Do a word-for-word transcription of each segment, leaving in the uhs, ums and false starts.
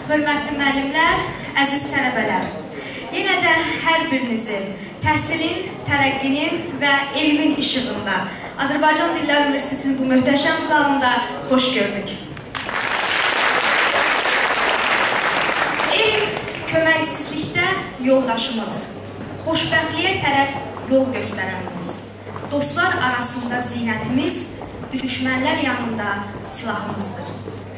hörmətli müəllimlər, əziz tələbələr. Yenə də hər birinizi təhsilin, tərəqqinin və elmin işığında Azərbaycan Dillər Universitetinin bu möhtəşəm zalında xoş gördük. Elm köməksizlikdə yoldaşımız, xoşbəxtliyə tərəf yol göstərənimiz, dostlar arasında zinətimiz, düşmənlər yanında silahımızdır.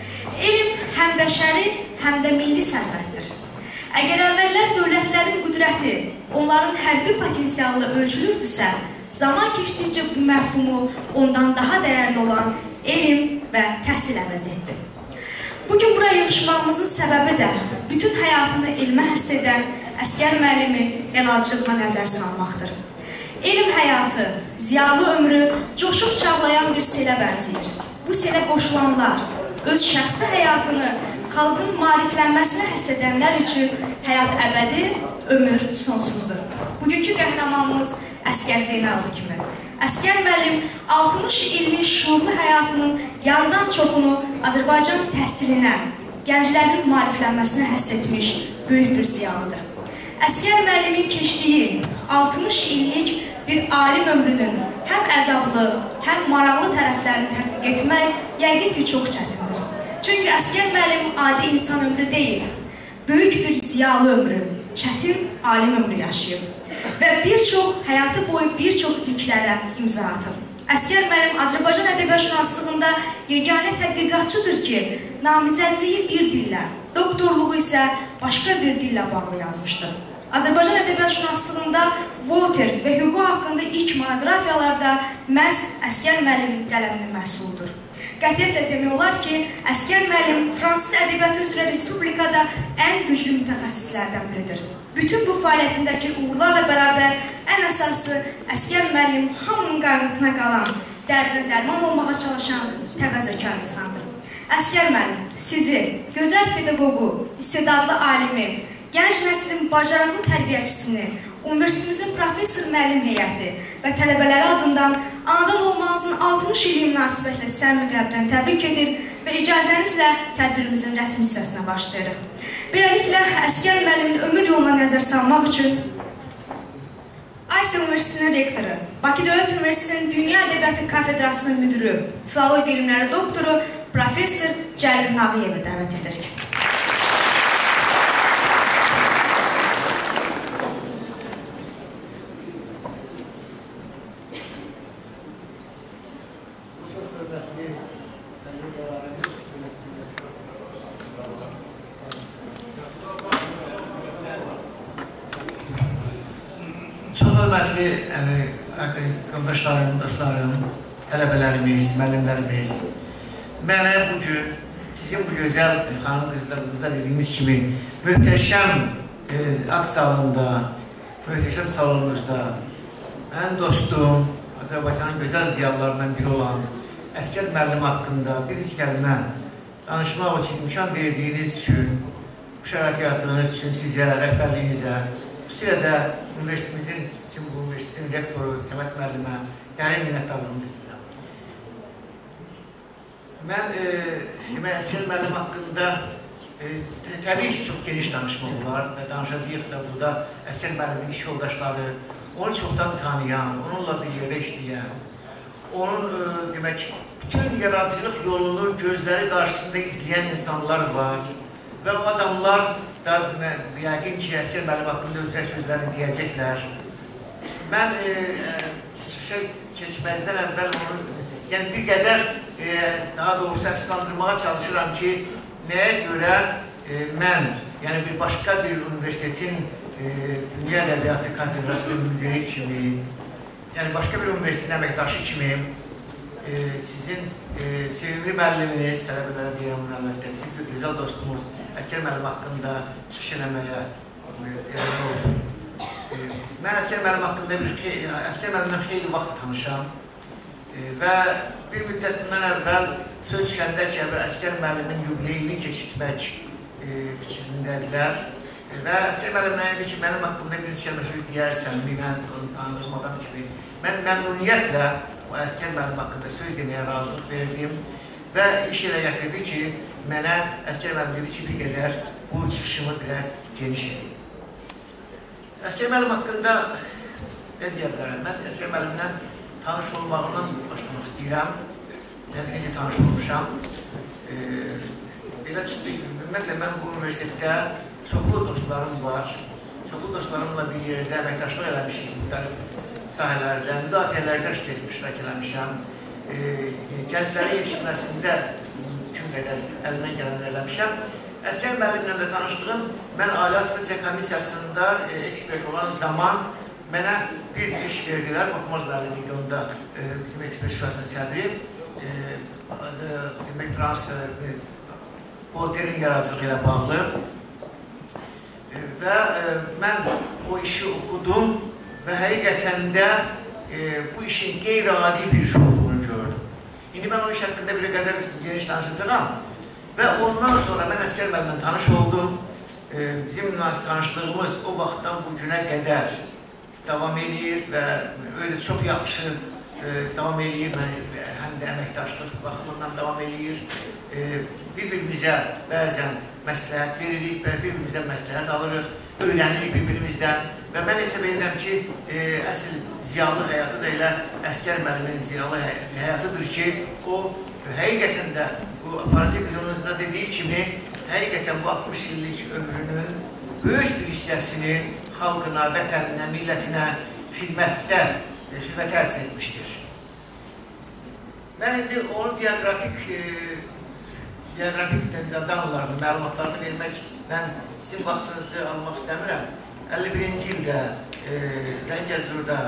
Elm həm bəşəri, həm də milli sərvətdir. Əgər əvvəllər dövlətlərin qüdrəti onların hərbi potensialını ölçülürdüsə, zaman keçdikcə bu məfhumu ondan daha dəyərli olan elm və təhsil əvəz etdi. Bugün bura yığışmağımızın səbəbi də bütün həyatını elmə həsr edən əsgər müəllimin yaradıcılığına nəzər salmaqdır. Elm həyatı, ziyalı ömrü coşub çağlayan bir selə bənzəyir. Bu selə qoşulanlar, öz şəxsi həyatını xalqın maariflənməsinə həsr edənlər üçün həyat əbədi, ömür sonsuzdur. Bugünkü qəhrəmanımız Əsgər Zeynalov kimi. Əsgər müəllim altmış illik şuurlu həyatının yarıdan çoxunu Azərbaycan təhsilinə, gənclərin maariflənməsinə həsr etmiş böyük bir ziyalıdır. Əsgər müəllimin keçdiyi altmış illik bir alim ömrünün həm əzablı, həm maraqlı tərəflərini tədqiq etmək yəqin ki, çox çətindir. Çünki əsgər müəllim adi insan ömrü deyil, böyük bir ziyalı ömrü, çətin alim ömrü yaşayıb və bir çox, həyatı boyu bir çox ilklərə imza atıb. Əsgər müəllim Azərbaycan ədəbiyyatşünaslığında yeganə tədqiqatçıdır ki, namizədliyi bir dillə, doktorluğu isə başqa bir dillə bağlı yazmışdır. Azərbaycan ədəbiyyatşünaslığında Voltaire və Hugo haqqında ilk monoqrafiyalarda məhz Əsgər müəllimin qələminin məhsuludur. Qətiyyətlə demək olar ki, Əsgər müəllim fransız ədəbiyyatı üzrə respublikada ən güclü mütəxəssislərdən biridir. Bütün bu fəaliyyətindəki uğurlarla bərabər ən əsası Əsgər müəllim hamının qayğısına qalan, dərdinə dərman olmağa çalışan təvəzzökar insandır. Əsgər müəllim, sizi, gözəl pedaqoqu, istedadlı alimi, gənc nəslin bacarıqlı tərbiyəçisini, universitetimizin professor müəllim heyəti və tələbələri adından anadan olmağınızın altmış ili münasibətlə səmimi qəlbdən təbrik edir və icazənizlə tədbirimizin rəsmi hissəsinə başlayırıq. Beləliklə, Əsgər müəllimin ömür yoluna nəzər salmaq üçün Aysə Universitetinin rektoru, Bakı Dövlət Universitetinin Dünya Ədəbiyyatı Kafedrasının müdürü, filologiya elmləri doktoru, professor Cəlil Nağıyevi dəvət edirik. Çox hörmətli yoldaşlarım, dostlarım, tələbələrimiz, müəllimlərimiz, mənə bugün sizin bu gözəl xanım qızlarınıza dediyiniz kimi möhtəşəm akt salonunda, möhtəşəm salonunuzda mənim dostum, Azərbaycanın gözəl ziyalılarından biri olan Əsgər müəllim haqqında bir iki kəlmə danışmaq üçün imkan verdiyiniz üçün, bu şərait yaratdığınız üçün sizə, rəhbərliyinizə, xüsusilə də universitetimizin, sizin bu universitetin rektoru Səməd müəllimə dərin minnətdarlığımı bildirirəm. Mən Əsgər müəllim haqqında təbii ki, çox geniş danışmaq olar və danışacağıq da burada Əsgər müəllimin iş yoldaşları, onu çoxdan tanıyan, onunla bir yerdə işləyən, onun demək, bütün yaradıcılıq yolunu gözləri qarşısında izləyən insanlar var və o adamlar da yəqin ki, Əsgər müəllim haqqında özəl sözlərini deyəcəklər. Mən şey keçməzdən əvvəl onu, yəni bir qədər daha doğrusu əsaslandırmağa çalışıram ki, nəyə görə mən, yəni bir başqa bir universitetin Dünya Ədəbiyyatı Kafedrasının müdiri kimi, yəni başqa bir universitetin əməkdaşı kimi sizin sevimli müəlliminiz, tələbələrə deyirəm bunu əvvəldə, bizim gözəl dostumuz Əsgər müəllim haqqında çıxış eləməyə yardım oldum. Mən Əsgər müəllim haqqında bir Əsgər müəllimdən xeyli vaxt tanışam və bir müddət bundan əvvəl söz düşəndə ki, Əsgər müəllimin yubileyini keçirtmək fikrindədilər və Əsgər müəllim mənə dedi ki, mənim haqqında bir kəlmə söz deyərsən, mən onu tanıdığım adam kimi, mən məmnuniyyətlə o Əsgər müəllim haqqında söz deməyə razılıq verdim və iş elə gətirdi ki, mənə Əsgər müəllim dedi ki, bir qədər bu çıxışımı biraz geniş edeyim. Əsgər müəllim haqqında nə deyə bilərəm? Mən Əsgər müəllimlə tanış olmağından başlamaq istəyirəm. Yəni, necə tanış olmuşam. Belə çıxdı, ümumiyyətlə, mən bu universitetdə çoxlu dostlarım var. Çoxlu dostlarımla bir yerdə əməkdaşlıq eləmişik, müxtəlif sahələrdə, müdafiələrdə iştirak eləmişəm. Gənclərin yetişməsində mümkün qədər əlimdən gələn eləmişəm. Əsgər müəllimlə də tanışdığım, mən Ali Asosiasiya Komissiyasında ekspert olan zaman mənə bir iş verdilər, Oxumaz müəllim idi onda bizim ekspert şurasının sədri. Demək, Fransa Voltaire'in yaradıcılığı ilə bağlı. Və mən o işi oxudum və həqiqətən də bu işin qeyri-adi bir iş olduğunu gördüm. İndi mən o iş haqqında bir qədər geniş danışacağım. Və ondan sonra mən Əsgər müəllimlə tanış oldum. Bizim tanışlığımız o vaxtdan bu günə qədər davam edir və öyle çox yaxşı davam edir. Həm də əməkdaşlıq baxımından davam edir. Bir-birimizə bəzən məsləhət veririk, bir-birimizə məsləhət alırıq, öyrənirik bir-birimizdən. Və mən hesab edirəm ki, əsl ziyalı həyatı da elə Əsgər müəllimin ziyalı həyatıdır ki, o həqiqətən də bu aparatif qızımızda dediyi kimi, həqiqətən bu altmış illik ömrünün böyük bir hissəsini xalqına, vətəninə, millətinə xidmətdə, xidmət əlsə etmişdir. Mən indi onun bioqrafik bioqrafik danılarını, məlumatlarını verməklə sizin vaxtınızı almaq istəmirəm. əlli birinci ildə Zəngəzurda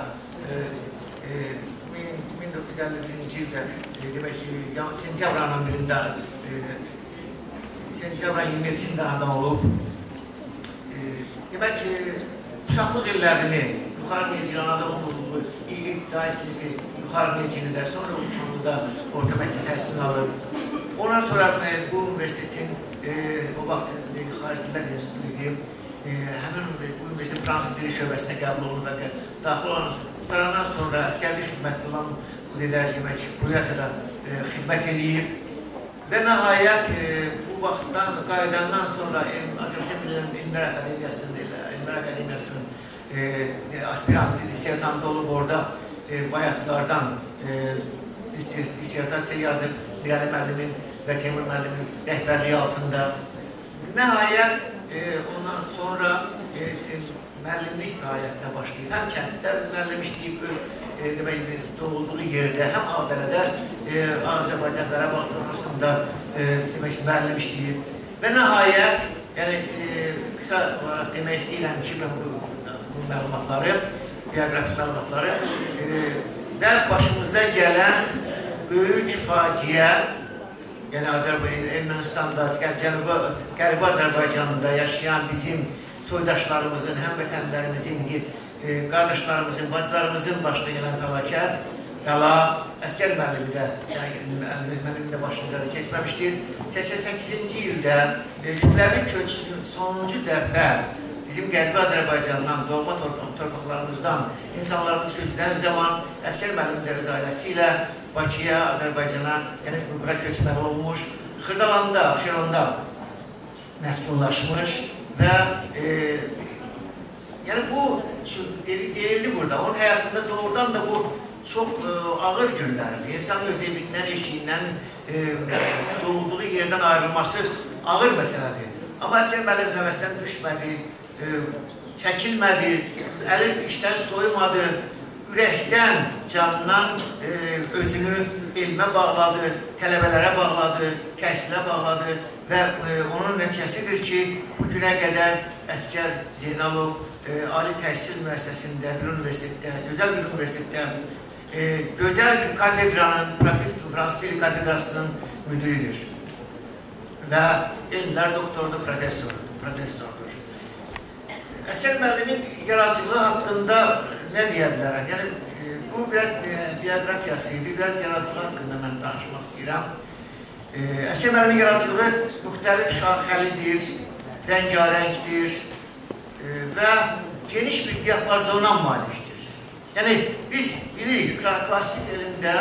min doqquz yüz əlli birinci ildə demək ki, sentyabrın birində sentyabrın iyirmi yedisində anadan olub. Demək ki, uşaqlıq illərini yuxarı mezgilanda olmuşluğu, ilk dahi sinifi yuxarı mezgilində, sonra Ulmanlıda orta məktəb təhsilini alıb. Ondan sonra bu universitetin o vaxt xarici dillər institutu idi. Həmin bu universitet Fransız dili şöbəsinə qəbul olunub və daxil olan qutarandan sonra əskərlik xidmətli olan bu dedər demək, Bulyatiyada xidmət edib və nəhayət bu vaxtdan, qaydandan sonra Azərbaycan Elmlər Akademiyasının aspiranti, dissertantı olub orada bayatlardan dissertasiya yazıb Mirəli müəllimin və Temur müəllimin rəhbərliyi altında. Nəhayət ondan sonra müəllimlik fəaliyyətinə başlayıb. Həm kənddə müəllim işləyib, doğulduğu yerdə, həm Ağdərədə, Azərbaycan Qarabağ zonasında müəllim işləyib. Və nəhayət, qısa olaraq demək istəyirəm ki, bu məlumatları, bioqrafik məlumatları və başımıza gələn böyük faciə, yəni Ermənistanda, Qərbi Azərbaycanda yaşayan bizim soydaşlarımızın, həmvətənlərimizin, qardaşlarımızın, bacılarımızın başına gələn fəlakət, qəla Əsgər müəllimi də, müəllimin də başına keçməmişdir. səksən səkkizinci ildə kütləvi köçünün sonuncu dəfə bizim Qərbi Azərbaycandan, doğma torpaqlarımızdan insanlarımız köçdən zaman Əsgər müəllimin də öz ailəsi ilə Bakıya, Azərbaycana, yəni bura köçməli olmuş, Xırdalanda, Abşeronda məskunlaşmış və yəni bu deyildi burada. Onun həyatında doğrudan da bu çox ağır günlərdir. İnsan özəlliyindən, eşiyindən, doğulduğu yerdən ayrılması ağır məsələdir. Amma Əsgər müəllim həvəsdən düşmədi, çəkilmədi, əli işdən soymadı, ürəkdən, candan özünü elmə bağladı, tələbələrə bağladı, təhsilə bağladı və onun nəticəsidir ki, bu günə qədər Əsgər Zeynalov ali təhsil müəssisəsində, bir universitetdə, gözəl bir universitetdə, gözəl bir katedranın, Fransız dili katedrasının müdürüdür və elmlər doktorudur, professordur. Əsgər müəllimin yaradıcılığı haqqında nə deyə bilərəm? Yəni, bu biraz bioqrafiyası idi, biraz yaradıcılığı haqqında mən danışmaq istəyirəm. Əsgər müəllimin yaradıcılığı müxtəlif şaxəlidir, rəngarəngdir və geniş bir diapazona malikdir. Yəni, biz bilirik, klassik elmdə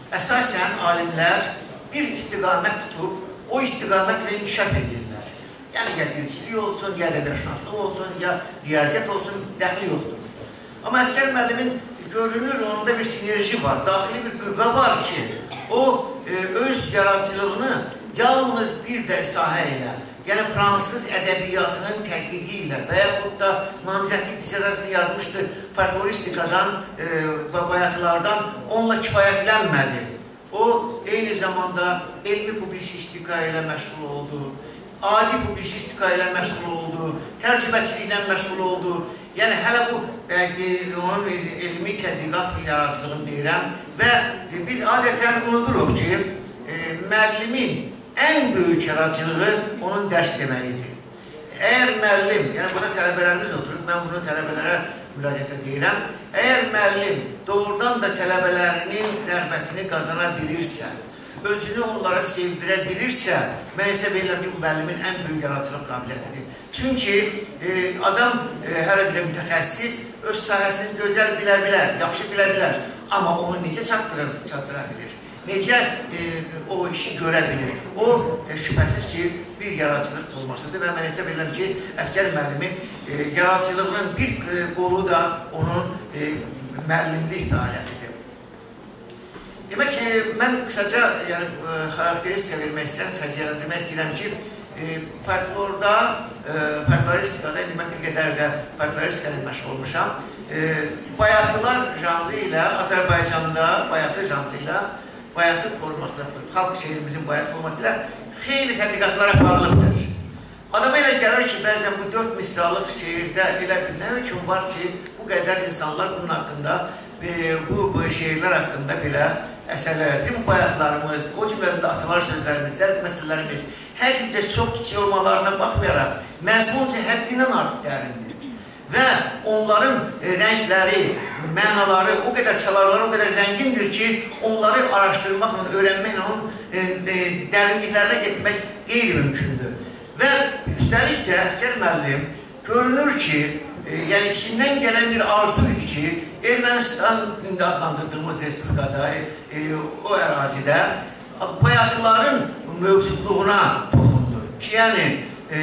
əsasən alimlər bir istiqamət tutub, o istiqamətlə inkişaf edirlər. Yəni, ya dilçilik olsun, ya ədəbiyyatşünaslıq olsun, ya riyaziyyat olsun, dəxli yoxdur. Amma Əsgər müəllimin görünür, onda bir sinerji var, daxili bir qüvvə var ki, o e, öz yaradıcılığını yalnız bir də sahə ilə, yəni fransız ədəbiyyatının tədqiqi ilə və yaxud da namizədlik dissertasiyasını yazmışdı, folkloristikadan, e, bayatılardan onunla kifayətlənmədi. O, eyni zamanda elmi publisistika ilə məşğul oldu, adi publisistika ilə məşğul oldu, tərcüməçiliklə məşğul oldu. Yəni, hələ bu, bəlkə, onun elmi tədqiqat yaradıcılığını deyirəm və biz adətən unuduruq ki, e, müəllimin ən böyük yaradıcılığı onun dərs deməyidir. Əgər müəllim, yəni burada tələbələrimiz oturur, mən bunu tələbələrə müraciətlə deyirəm, əgər müəllim doğrudan da tələbələrinin rəğbətini qazana bilirsə, özünü onlara sevdirə bilirsə, mən isə verirəm ki, bu müəllimin ən böyük yaradıcılıq qabiliyyətidir. Çünki e, adam e, hər bir mütəxəssis öz sahəsini gözəl bilə bilər, yaxşı bilə bilər, amma onu necə çatdıra, çatdıra bilir, necə e, o işi görə bilir. O, e, şübhəsiz ki, bir yaradıcılıq olmasıdır və mən isə bilirəm ki, Əsgər müəllimin e, yaradıcılığının bir e, qolu da onun e, müəllimlik fəaliyyətidir. Demək ki, mən qısaca yəni, e, xarakteristika vermək istəyirəm, səciyyələndirmək istəyirəm ki, e, folklorda, e, folkloristikada, indi mən bir qədər də folkloristikada məşğul olmuşam, e, bayatılar janrı ilə, Azərbaycanda bayatı janrı ilə, bayatı formasıyla, xalq şeirimizin bayatı formasıyla xeyli tədqiqatlar aparılıbdır. Adama elə gəlir ki, bəzən bu dörd misralıq şeirdə elə bir nə üçün var ki, bu qədər insanlar bunun haqqında, e, bu, bu şeirlər haqqında belə əsərlər, bizim bayatlarımız, o cümlədə atalar sözlərimiz, məsələlərimiz, hər cümcə çox kiçik olmalarına baxmayaraq, məzmunca həddindən artıq dərindir. Və onların e, rəngləri, mənaları, o qədər çalarları o qədər zəngindir ki, onları araşdırmaqla, öyrənməklə, onun e, e, dərinliklərinə getmək qeyri-mümkündür. Və üstəlik də Əsgər müəllim görünür ki, e, yəni içindən gələn bir arzu idi ki, Ermənistan indi adlandırdığımız respublikada, e, e, o ərazidə bayatıların mövcudluğuna toxundu. Ki, yəni, e,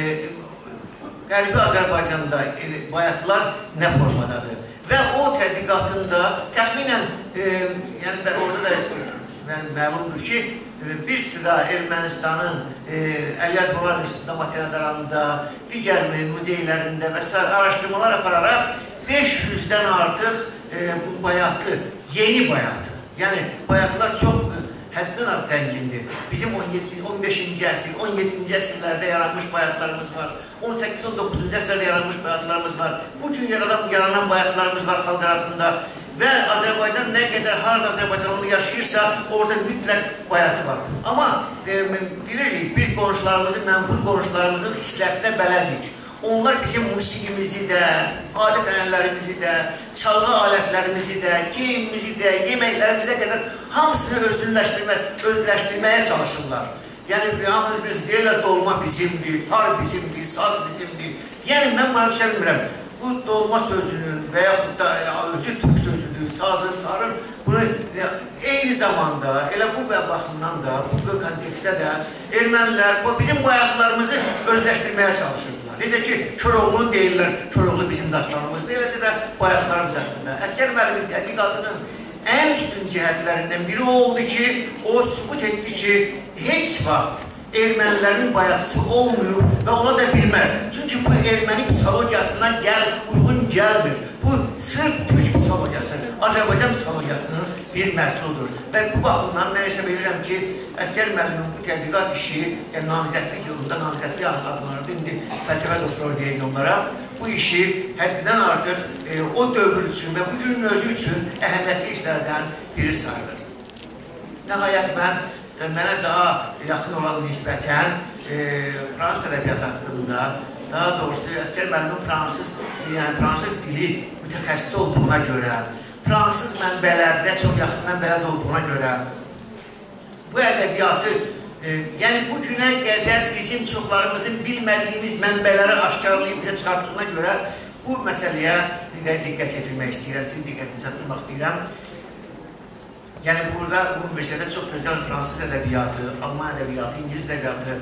Qərbi Azərbaycanda bayatılar nə formadadır? Və o tədqiqatında təxminən, e, yəni orada da yəni, məlumdur ki, bir sıra Ermənistanın e, Əlyazmalar İnstitutunda, materiallarında, digər muzeylərində və s. araşdırmalar apararaq beş yüzdən artıq e, bu bayatı, yeni bayatı, yəni bayatlar çox həddindən artıq zəngindir. Bizim on beşinci əsr, on yeddinci əsrlərdə yaranmış bayatlarımız var, on səkkiz on doqquzuncu əsrlərdə yaranmış bayatlarımız var, bugün yaradan, yaranan bayatlarımız var xalq arasında və Azərbaycan nə qədər harada Azərbaycanlı yaşayırsa, orada mütləq bayatı var. Amma e, bilirik, biz qonşularımızın, mənfur qonşularımızın xislətinə bələdik. Onlar bizim musiqimizi də, adət-ənənlərimizi də, çalğı alətlərimizi də, geyimimizi də, yeməklərimizə qədər hamısını özünləşdirmə, özləşdirməyə çalışırlar. Yəni, hamınız biz deyirlər, dolma bizimdir, tar bizimdir, saz bizimdir. Yəni, mən buna düşə bilmirəm. Bu dolma sözünün və yaxud da özü türk sözüdür, sazın, tarın, bunu eyni zamanda, elə bu baxımdan da, bu kontekstdə də ermənilər bizim bayatlarımızı özləşdirməyə çalışırdılar. Necə ki, Köroğlu deyirlər, Köroğlu bizim daşlarımızdır, eləcə də bayatlarımız haqqında. Əsgər müəllimin tədqiqatının ən üstün cəhətlərindən biri oldu ki, o sübut etdi ki, heç vaxt ermənilərin bayatısı olmuyor və ola da bilməz. Çünki bu erməni psixologiyasına gəl, uyğun gəlmir. Bu sırf Türk psixologiyası, Azərbaycan psixologiyasının bir məhsuludur. Və bu baxımdan mən hesab edirəm ki, Əsgər müəllimin bu tədqiqat işi, yəni namizədlik yolunda, namizədlik adlanırdı, indi fəlsəfə doktoru deyək onlara, bu işi həddindən artıq e, o dövr üçün və bu günün özü üçün əhəmiyyətli işlərdən biri sayılır. Nəhayət mən mənə daha yaxın olan nisbətən e, Fransız ədəbiyyat haqqında, daha doğrusu Əsgər müəllimin fransız, yəni fransız dili mütəxəssis olduğuna görə, fransız mənbələrdə çox yaxın mənbələrdə olduğuna görə bu ədəbiyyatı, e, yəni bu günə qədər bizim çoxlarımızın bilmədiyimiz mənbələri aşkarlayıb bizə çıxartdığına görə bu məsələyə diqqət yetirmək istəyirəm, sizin diqqətini çatdırmaq istəyirəm. Yəni burada bu universitetdə çox gözəl fransız ədəbiyyatı, Alman ədəbiyyatı, İngiliz ədəbiyyatı,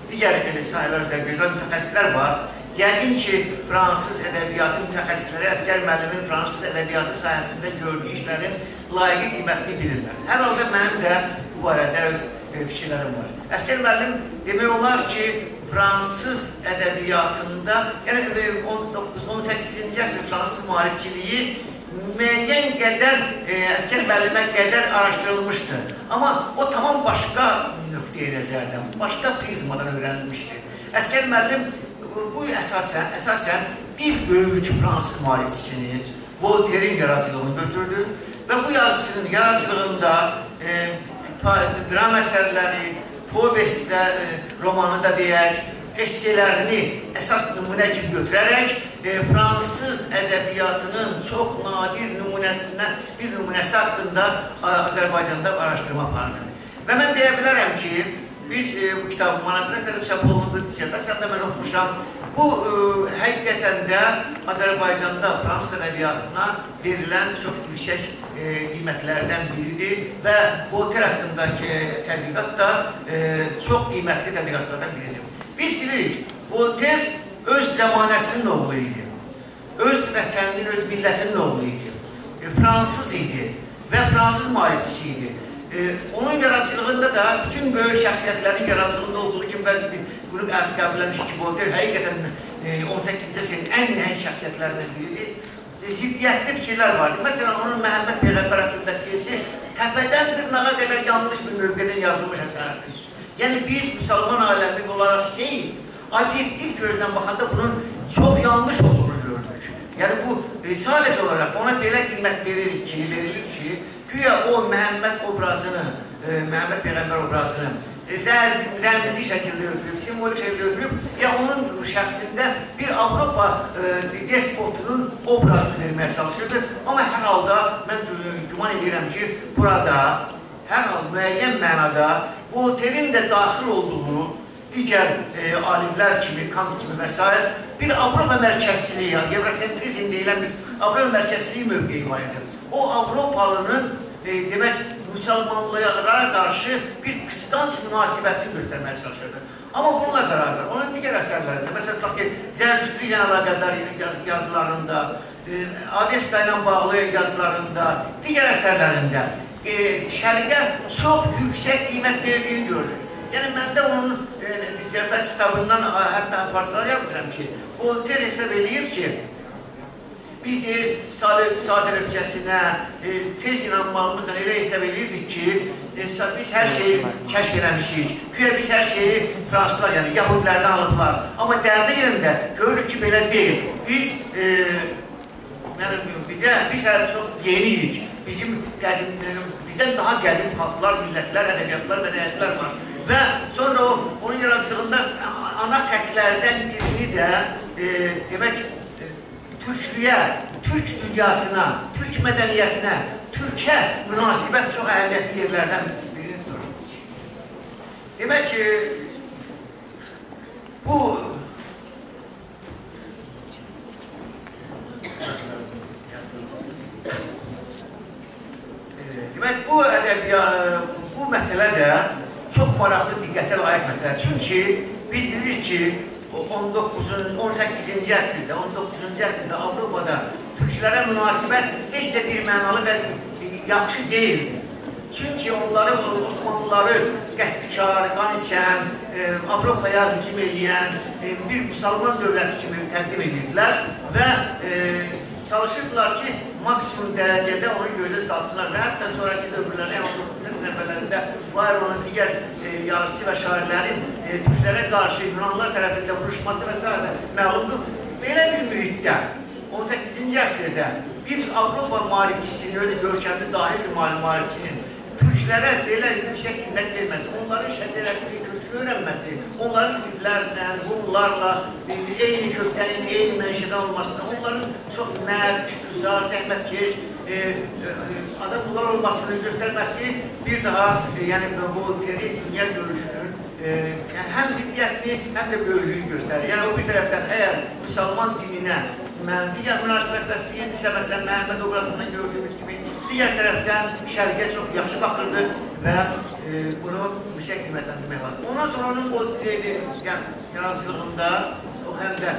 digər sahələr üzrə gözəl mütəxəssislər var. Yəqin ki, fransız ədəbiyyatı mütəxəssisləri Əsgər müəllimin fransız ədəbiyyatı sahəsində gördüyü işlərin layiqli qiymətini bilirlər. Hər halda mənim də bu barədə öz fikirlərim var. Əsgər müəllim demək olar ki, fransız ədəbiyyatında, yəni on doqquz on səkkizinci əsr fransız maarifçiliyi müəyyən qədər Əsgər müəllimə qədər araşdırılmışdı. Amma o tamam başqa nöqteyi nəzərdən, başqa prizmadan öyrənilmişdi. Əsgər müəllim bu əsasən, əsasən bir böyük fransız maarifçisini, Voltaire'in yaradıcılığını götürdü və bu yazıcının yaradıcılığında e, dram əsərləri, povestlər, e, romanı da deyək, esselerini əsas nümunə kimi götürərək e, fransız ədəbiyyatının çox nadir nümunəsindən bir nümunəsi haqqında Azərbaycanda araşdırma apardı. Və mən deyə bilərəm ki, biz e, bu kitabı monografiyada çap olunduğu dissertasiyada mən oxumuşam. Bu e, həqiqətən də Azərbaycanda fransız ədəbiyyatına verilən çox yüksək e, qiymətlərdən biridir və Voltaire haqqındakı tədqiqat da e, çox qiymətli tədqiqatlardan biridir. Biz bilirik, Voltaire öz zəmanəsinin oğlu idi, öz vətəninin, öz millətinin oğlu idi, e, fransız idi və fransız maarifçisi idi. Ee, onun yaratıcılığında da bütün böyük şəxsiyyətlərin yaratıcılığında olduğu kimi ben bunu artıq qəbul etmişim ki, Voltaire həqiqətən e, on səkkizinci əsrin ən nəhəng şəxsiyyətlərindən biridir. E, ziddiyyətli fikirlər vardı. Məsələn, onun Məhəmməd Peyğəmbər haqqındakı fikirsi təpədən dırnağa qədər yanlış bir mövqedən yazılmış əsərdir. Yəni biz müsəlman aləmi olaraq deyil, obyektiv gözdən baxanda bunun çox yanlış olduğunu gördük. Yəni bu e, sadəcə olaraq ona belə qiymət verilir ki, verilir ki, güya o Məhəmməd obrazını, e, Məhəmməd Peyğəmbər obrazını rəmzi şəkildə ötürüb, simvolik şəkildə ötürüb, ya onun şəxsində bir Avropa e, despotunun obrazını verməyə çalışırdı. Amma hər halda mən güman edirəm ki, burada hər hal müəyyən mənada Voltaire'in də daxil olduğu digər e, alimlər kimi, Kant kimi və s. bir Avropa mərkəzçiliyi, Evrosentrizm deyilən bir Avropa mərkəzçiliyi mövqeyi var idi. O Avropalının e, demək, müsəlmanlığa qarşı bir qısqanc münasibətini göstərməyə çalışırdı. Amma bununla beraber, onun digər əsərlərində, məsələn, tutaq ki, Zərdüştlü ilə əlaqədar yaz, yazılarında, e, Avesta ilə bağlı yazılarında, digər əsərlərində e, şərqə çox yüksək qiymət verdiyini gördük. Yəni, məndə onun e, dissertasiya kitabından hətta parçalar yazmışam ki, Voltaire hesab eləyir ki, biz deyir, sadə rövcəsinə, e, tez inanmağımızla elə hesab edirdik ki, e, biz hər şeyi kəşf eləmişik. Güya biz hər şeyi fransızlar, yəni yahudilərdən alıblar. Amma dərinə yerində görürük ki, belə deyil. Biz, e, yəni, bizə, biz hər çox yeniyik. Bizim qədim, e, bizdən daha qədim xalqlar, millətlər, ədəbiyyatlar, mədəniyyətlər var. Və sonra o, onun yaradıcılığında ana xətlərdən birini də, e, demək, Türklüyə, Türk dünyasına, Türk mədəniyyətinə, Türkə münasibət çox əhəmiyyətli yerlərdən birini tutur. Demək ki, bu demək, bu ədəbiyyat, bu məsələ də çox maraqlı diqqətə layiq məsələ. Çünki biz bilirik ki, on doqquzuncu, on səkkizinci əsrdə, on doqquzuncu əsrdə Avropada Türklərə münasibət heç də bir mənalı və yaxşı deyildi. Çünki onları, Osmanlıları qəsbikar, qan içən, e, Avropaya hücum edən e, bir müsəlman dövləti kimi təqdim edirdilər və e, çalışırdılar ki, maksimum dərəcədə onu gözə salsınlar və hətta sonraki dövrlərdə, on doqquzuncu əsr əvvəllərində Bayronun digər e, yazıcı və şairlərin e, Türklərə qarşı Yunanlar tərəfində vuruşması və s. məlumdur. Belə bir mühitdə, on səkkizinci əsrdə bir Avropa maarifçisinin, öyle görkəmli dahi bir maarifçinin Türklərə belə yüksək qiymət verməsi, onların şəcərəsini, kökünü öyrənməsi, onların stillərlə, bunlarla eyni köklərin, eyni mənşədən olmasına, onların çox mərd, güzar, zəhmətkeş, e, e, adamlar olmasını göstərməsi bir daha e, yəni Voltaire'in dünya görüşünün e, yəni, həm ziddiyyətini, həm də böyüklüyünü göstərir. Yəni o bir tərəfdən əgər müsəlman dininə mənfi münasibət bəsləyirdisə, məsələn, Məhəmməd obrazında gördüyümüz kimi, digər tərəfdən şərqə çox yaxşı baxırdı və e, bunu yüksək qiymətləndirmək var. Ondan sonra onun o yaradıcılığında o həm də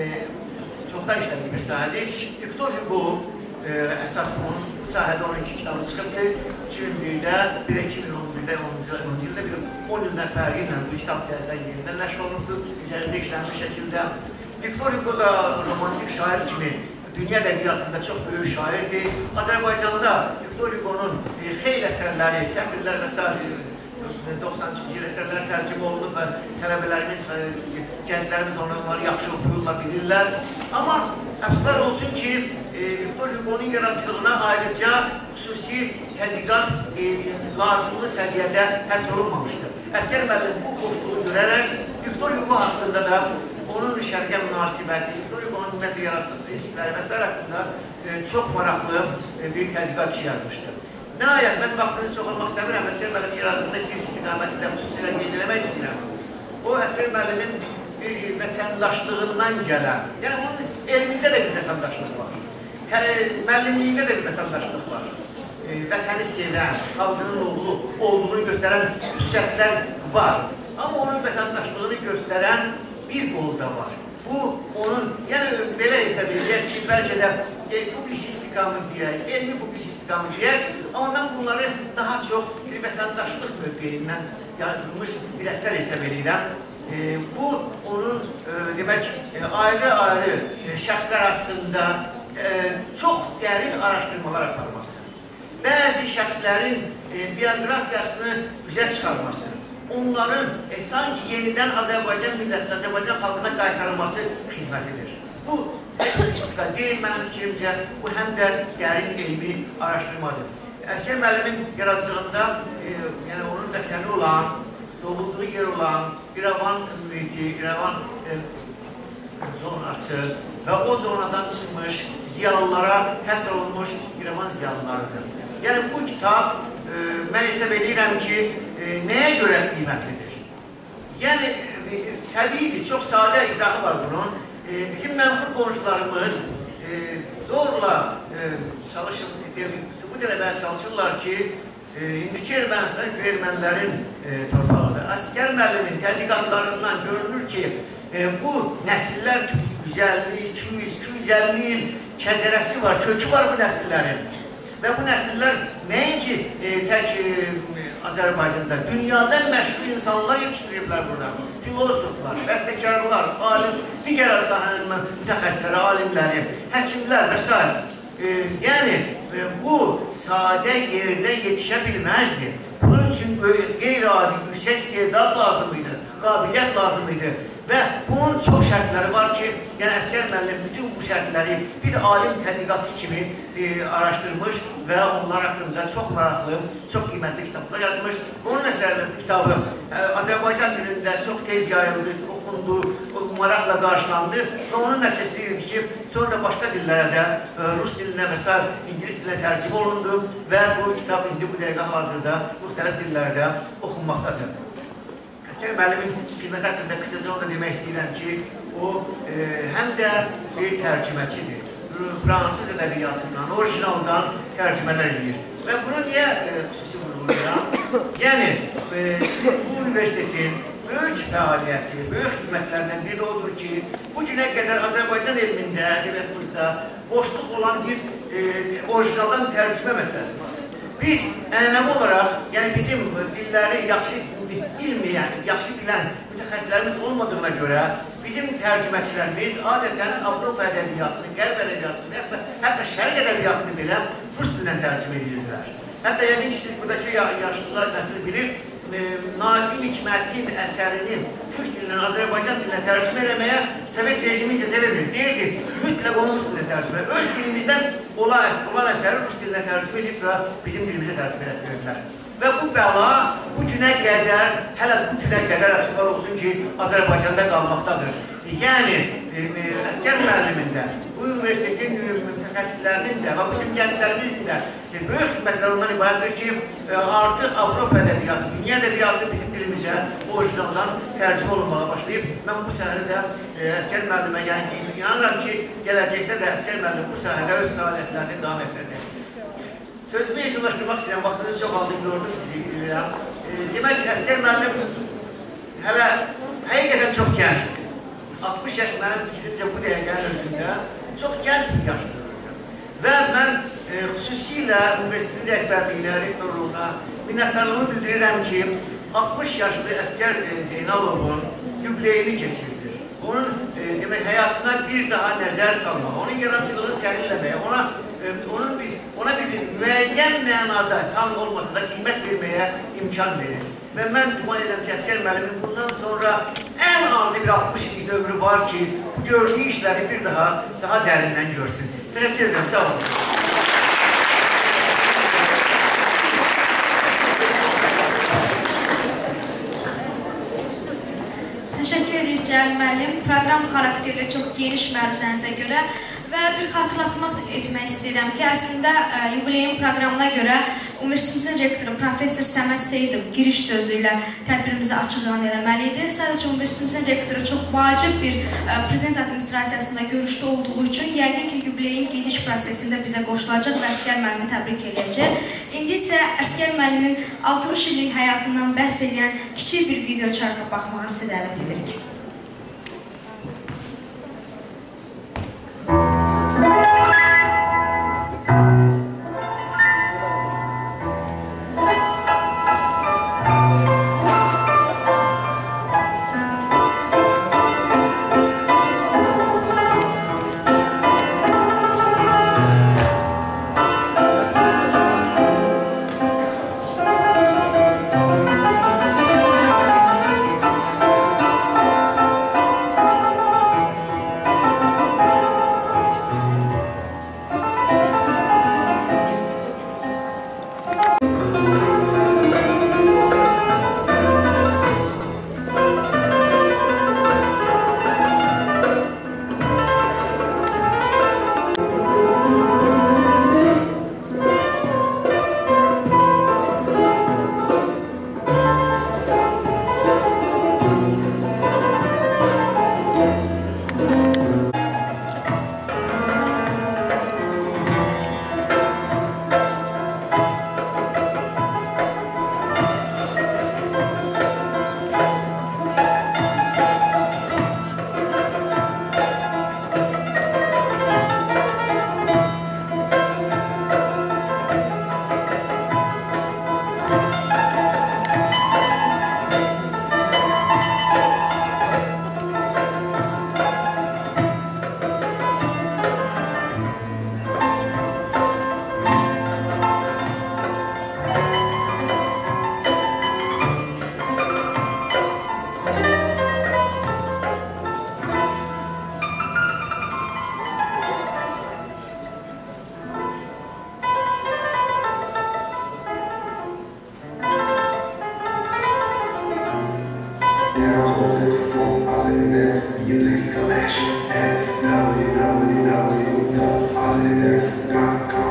çoxdan işləndiyi bir sahədir. Victor Hugo əsas onun bu sahədə on iki kitabı çıxıbdı. iki min birdə, bir də iki min on birdə, onuncu ildə bir on ildən fərqi ilə bu kitab gəldən yerindən nəşr olundu, üzərində işlənmiş şəkildə. Victor Hugo da romantik şair kimi dünya ədəbiyyatında çox böyük şairdir. Azərbaycanda Victor Hugo'nun xeyli əsərləri, Səfirlər və s. doxsan üçüncü il əsərləri tərcümə olunub və tələbələrimiz, gənclərimiz onları yaxşı oxuyurlar, bilirlər. Amma əfsuslar olsun ki, Victor Hugo'nun yaradıcılığına ayrıca xüsusi tədqiqat lazımlı səviyyədə həsr olunmamışdır. Əsgər müəllim bu boşluğu görərək Victor Hugo haqqında da onun şərqə münasibəti, Victor Hugo'nun ümumiyyətlə yaradıcı prinsipləri və s. haqqında çox maraqlı bir tədqiqat işi yazmışdır. Nəhayət, mən vaxtını çoxalmaq istəmirəm, Əsgər müəllimin yaradıcılığında bir istiqaməti də xüsusilə qeyd eləmək istəyirəm. O, Əsgər müəllimin bir vətəndaşlığından gələn, yəni onun elmində də bir vətəndaşlıq var, müəllimliyində də bir vətəndaşlıq var. Vətəni sevən, xalqının oğlu olduğunu göstərən xüsusiyyətlər var. Amma onun vətəndaşlığını göstərən bir qol da var. Bu, onun, yəni belə hesab edək ki, bəlkə də publisistikamı deyək, elmi publisistikamı deyək, amma mən bunları daha çox bir vətəndaşlıq mövqeyindən yaradılmış bir əsər hesab edirəm. Bu, onun demək, ayrı-ayrı şəxslər haqqında çox dərin araşdırmalar aparması, bəzi şəxslərin biografiyasını üzə çıxarması, onların e, sanki yenidən Azərbaycan millətinin, Azərbaycan xalqına qaytarılması xidmətidir. Bu, publisistika deyil mənim fikrimcə, bu həm də dərin elmi araşdırmadır. Əsgər müəllimin yaradıcılığında, e, yəni onun vətəni olan, doğulduğu yer olan, İrəvan mühiti, İrəvan e, zonası və o zonadan çıxmış ziyalılara həsr olunmuş İrəvan ziyalılarıdır. Yəni bu kitab, e, mən hesab edirəm ki, e, nəyə görə qiymətlidir? Yəni, e, təbiidir, çox sadə izahı var bunun. E, bizim mənfur qonşularımız e, zorla e, çalışır, sübut eləməyə çalışırlar ki, e, indiki Ermənistan ermənilərin e, torpağıdır. Əsgər müəllimin tədqiqatlarından görünür ki, e, bu nəsillər yüz əlli, iki yüz, iki yüz əlli il kəzərəsi var, kökü var bu nəsillərin. Və bu nəsillər nəinki e, tək e, Azərbaycanda, dünyada məşhur insanlar yetişdiriblər burada. Filosoflar, bəstəkarlar, alim, digər sahənin mütəxəssisləri, alimləri, həkimlər və s. E, yəni, e, bu sadə yerdə yetişə bilməzdir. Bunun üçün qeyri-adi, yüksək istedad lazım idi, qabiliyyət lazım idi. Və bunun çox şərtləri var ki, yəni Əsgər müəllim bütün bu şərtləri bir alim tədqiqatçı kimi e, araşdırmış və onlar haqqında çox maraqlı, çox qiymətli kitablar yazmış. Onun əsərinin kitabı e, Azərbaycan dilində çox tez yayıldı, oxundu, maraqla qarşılandı və onun nəticəsidir ki, sonra başqa dillərə də, e, Rus dilinə və s. İngilis dilinə tərcümə olundu və bu kitab indi bu dəqiqə hazırda müxtəlif dillərdə oxunmaqdadır. Əsgər müəllimin xidməti haqqında qısaca onu da demək istəyirəm ki, o e, həm də bir tərcüməçidir. Fransız ədəbiyyatından, orijinaldan tərcümələr edir. Və bunu niyə e, xüsusi vurğulayıram? Yəni, e, bu universitetin böyük fəaliyyəti, böyük xidmətlərindən biri də odur ki, bu günə qədər Azərbaycan elmində, ədəbiyyatımızda boşluq olan bir e, orijinaldan tərcümə məsələsi var. Biz ənənəvi olaraq, yəni bizim dilləri yaxşı bilməyən, yaxşı bilən mütəxəssislərimiz olmadığına görə bizim tərcüməçilərimiz adətən Avropa ədəbiyyatını, Qərb ədəbiyyatını, hətta Şərq ədəbiyyatını belə Rus dilindən tərcümə edirlər. Hətta yəqin ki, siz buradakı yaşlılar nəsil bilir, Nazim Hikmətin əsərini Türk dilindən Azərbaycan dilinə tərcümə eləməyə Sovet rejimi icazə vermir. Deyirdi, mütləq onu Rus dilinə tərcümə. Öz dilimizdən olan əsəri Rus dilinə tərcümə edib sonra bizim dilimizə tərcümə etdirirlər. Və bu bəla bu günə qədər, hələ bu günə qədər əfsuslar olsun ki, Azərbaycanda qalmaqdadır. Yəni, Əsgər müəllimin də, bu universitetin mütəxəssislərinin də və bütün gənclərimizin də böyük xidmətlər ondan ibarətdir ki, artıq Avropa ədəbiyyatı, dünya ədəbiyyatı bizim dilimizə orijinaldan tərcümə olunmağa başlayıb. Mən bu sənədə də Əsgər müəllimə, yəni inanıram ki, gələcəkdə də Əsgər müəllim bu sənədə öz fəaliyyətlərini davam etdirəcək. Sözümü yekunlaşdırmaq istəyirəm, vaxtınız çox aldı, gördüm sizi, bilirəm. E, demək ki, Əsgər müəllim hələ həqiqətən çox gəncdir. altmış yaş mənim fikrimcə bu dəqiqənin özündə çox gənc bir yaşdır. Və mən e, xüsusilə universitetin rəhbərliyinə, rektorluğuna minnətdarlığımı bildirirəm ki, altmış yaşlı Əsgər e, Zeynalovun yubileyini keçirdir. Onun e, demək, həyatına bir daha nəzər salmaq, onun yaratıcılığını təhlil etməyə, ona, e, onun bir, ona bir müəyyən mənada tam olmasa da qiymət verməyə imkan verir. Və mən güman edirəm ki, Əsgər müəllimin bundan sonra ən azı bir altmış illik ömrü var ki, bu gördüyü işləri bir daha, daha dərindən görsün. Təşəkkür edirəm, sağ olun. Təşəkkür edirik Cəlil müəllim. Proqram xarakterli çox geniş məruzənizə görə və bir xatırlatmaq etmək istəyirəm ki, əslində yubileyin proqramına görə Universitetimizin rektoru Profesor Səməd Seyidov giriş sözü ilə tədbirimizi açıqlan eləməli idi. Sadəcə Universitetimizin rektoru çox vacib bir prezident administrasiyasında görüşdə olduğu üçün yəqin ki, yubileyin geniş prosesində bizə qoşulacaq və Əsgər müəllimi təbrik edəcək. İndi isə Əsgər müəllimin altmış illik həyatından bəhs edən kiçik bir video çarxa baxmağa sizə dəvət edirik. Music collection at w w w dot positive dot com.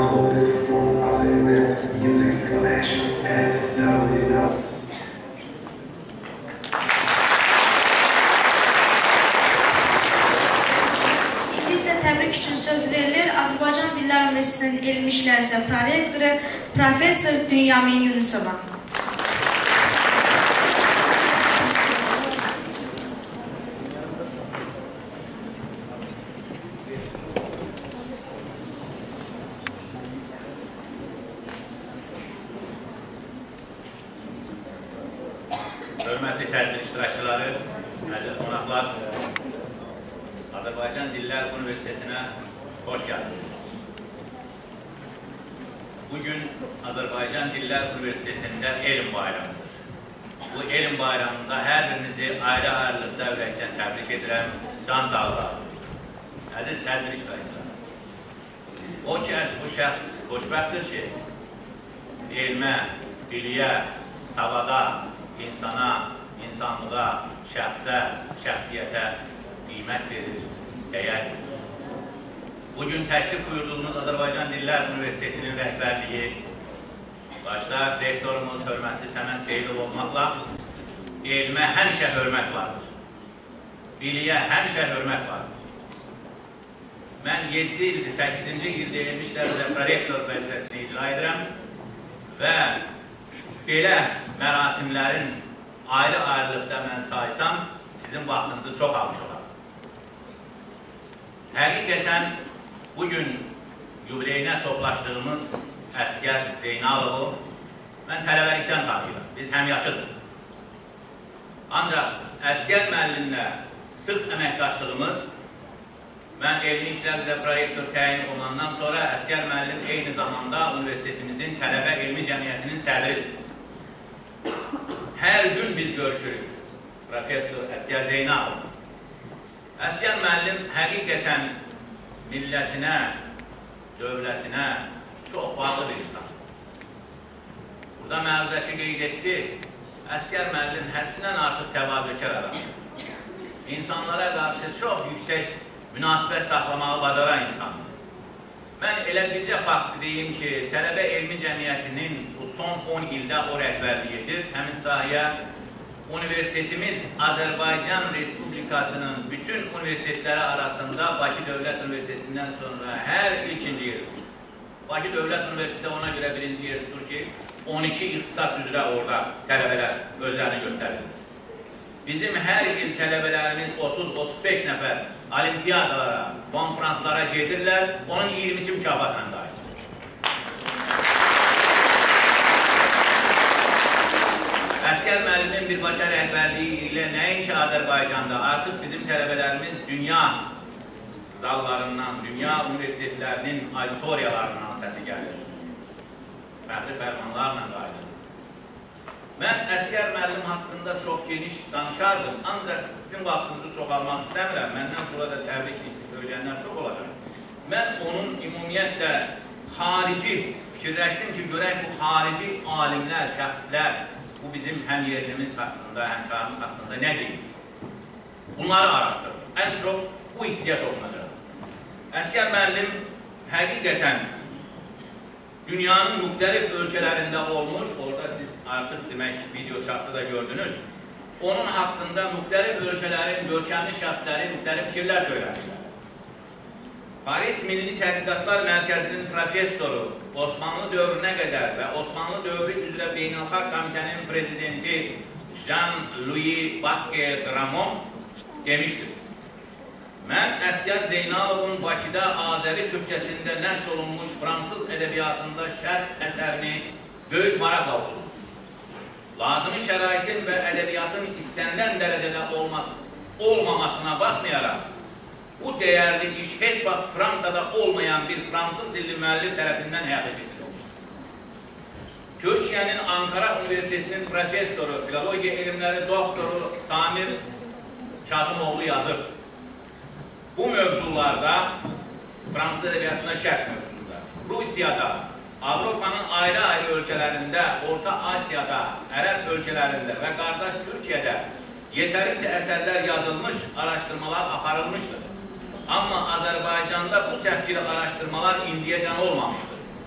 download it from Azerinet Music Collection at w w w. Təbrik üçün söz verilir Azərbaycan Dillər Universitetinin Elmi İşlər üzrə prorektoru Professor Dünyamin Yunusova. Hörmətli tədbir iştirakçıları, əziz qonaqlar, Azərbaycan Dillər Universitetinə hoş gəldiniz. Bugün Azərbaycan Dillər Universitetində elm bayramıdır. Bu elm bayramında hər birinizi ayrı-ayrılıqda ürəkdən təbrik edirəm, can sağlıqlar. Əziz tədbir iştirakçıları, o kəs, bu şəxs xoşbəxtdir ki, elmə, biliyə, savada, insana, insanlığa, şəxsə, şəxsiyyətə qiymət verir, dəyər verir. Bugün təşrif buyurduğunuz Azərbaycan Dillər Universitetinin rəhbərliyi, başda rektorumuz hörmətli Səməd Seyidov olmaqla, elmə həmişə hörmət vardır. Biliyə həmişə hörmət vardır. Mən yeddi ildir, səkkizinci ildə elmi işlər üzrə prorektor vəzifəsini icra edirəm və belə mərasimlərin ayrı-ayrılıqda mən saysam, sizin vaxtınızı çox almış olar. Həqiqətən bugün yubileyinə toplaşdığımız Əsgər Zeynalovu mən tələbəlikdən tanıyıram. Biz həmyaşıdıq. Ancaq Əsgər müəllimlə sıx əməkdaşlığımız, mən elmi işlər üzrə prorektor təyin olunandan sonra Əsgər müəllim eyni zamanda universitetimizin tələbə elmi cəmiyyətinin sədridir. Hər gün biz görüşürük. Professor Əsgər Zeynalov. Əsgər müəllim həqiqətən millətinə, dövlətinə çox bağlı bir insan. Burada məruzəçi qeyd etdi, Əsgər müəllim həddindən artıq təvazökar adamdır. İnsanlara qarşı çox yüksək münasibət saxlamağı bacaran insandır. Mən elə bircə faktı deyim ki, tələbə elmi cəmiyyətinin bu son on ildə o rəhbərlik edir. Həmin sahəyə universitetimiz Azərbaycan Respublikasının bütün universitetləri arasında Bakı Dövlət Universitetindən sonra hər il ikinci yerdir. Bakı Dövlət Universiteti ona görə birinci yer tutur ki, on iki ixtisas üzrə orada tələbələr özlərini göstərir. Bizim hər il tələbələrimiz otuz otuz beş nəfər olimpiyadalara, konferanslara gedirlər, onun iyirmisi mükafatla daşır. Əsgər müəllimin birbaşa rəhbərliyi ilə nəinki Azərbaycanda, artıq bizim tələbələrimiz dünya zallarından, dünya universitetlərinin auditoriyalarından səsi gəlir. Fərqli fərmanlarla qayıdır. Mən Əsgər müəllim haqqında çox geniş danışardım, ancaq sizin vaxtınızı çox almaq istəmirəm. Məndən sonra da təbriklik söyləyənlər çox olacaq. Mən onun ümumiyyətlə xarici, fikirləşdim ki, görək bu xarici alimlər, şəxslər, bu bizim həm yerlimiz haqqında, həm çağımız haqqında nə deyil? Bunları araşdırdım. Ən çox bu hissiyyat olunacaq. Əsgər müəllim həqiqətən dünyanın müxtəlif ölkələrində olmuş, orada siz artıq demək video çapda da gördünüz, onun haqqında müxtəlif ölkələrin görkəmli şəxsləri müxtəlif fikirlər söyləmişlər. Paris Milli Tədqiqatlar Mərkəzinin professoru Osmanlı dövrünə qədər və Osmanlı dövrü üzrə Beynəlxalq Komitənin prezidenti Jean-Louis Bacquet-Gramont demişdir. Mən Əsgər Zeynalovun Bakıda Azəri türkçəsində nəşr olunmuş fransız ədəbiyyatında şərh əsərini böyük maraqla oxudum. Lazımi şəraitin və ədəbiyyatın istənilən dərəcədə olmamasına baxmayaraq, bu dəyərli iş heç vaxt Fransada olmayan bir fransız dilli müəllif tərəfindən həyata keçirilmişdir. Türkiyənin Ankara Universitetinin professoru, filologiya elmləri doktoru Samir Kazımoğlu yazır. Bu mövzularda, fransız ədəbiyyatında şərh mövzusunda, Rusiyada, Avropanın ayrı-ayrı ölkələrində, Orta Asiyada, Ərəb ölkələrində və qardaş Türkiyədə yetərincə əsərlər yazılmış, araşdırmalar aparılmışdır. Amma Azərbaycanda bu səfkili araşdırmalar indiyəcən olmamışdır.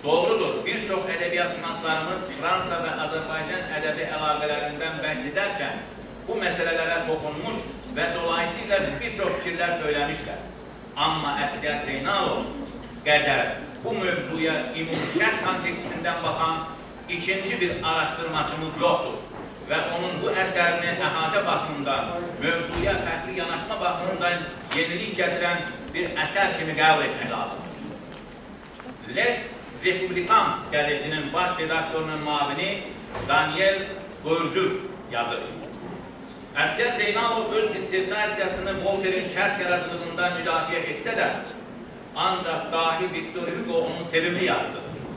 Doğrudur, bir çox ədəbiyyatşünaslarımız Fransa və Azərbaycan ədəbi əlaqələrindən bəhs edərkən bu məsələlərə toxunmuş və dolayısıyla bir çox fikirlər söyləmişlər. Amma Əsgər Zeynalov qədər bu mövzuya ümumi-şərq kontekstindən baxan ikinci bir araşdırmacımız yoxdur və onun bu əsərini əhatə baxımından, mövzuya fərqli yanaşma baxımından yenilik gətirən bir əsər kimi qəbul etmək lazımdır. L'Est Republikan qəzetinin baş redaktorunun mavini Daniel Gördür yazır. Əsgər Zeynalov öz dissertasiyasını Voltaire'in şərq yaradıcılığından müdafiə etsə də, ancaq dahi Victor Hugo onu sevimli yazdı.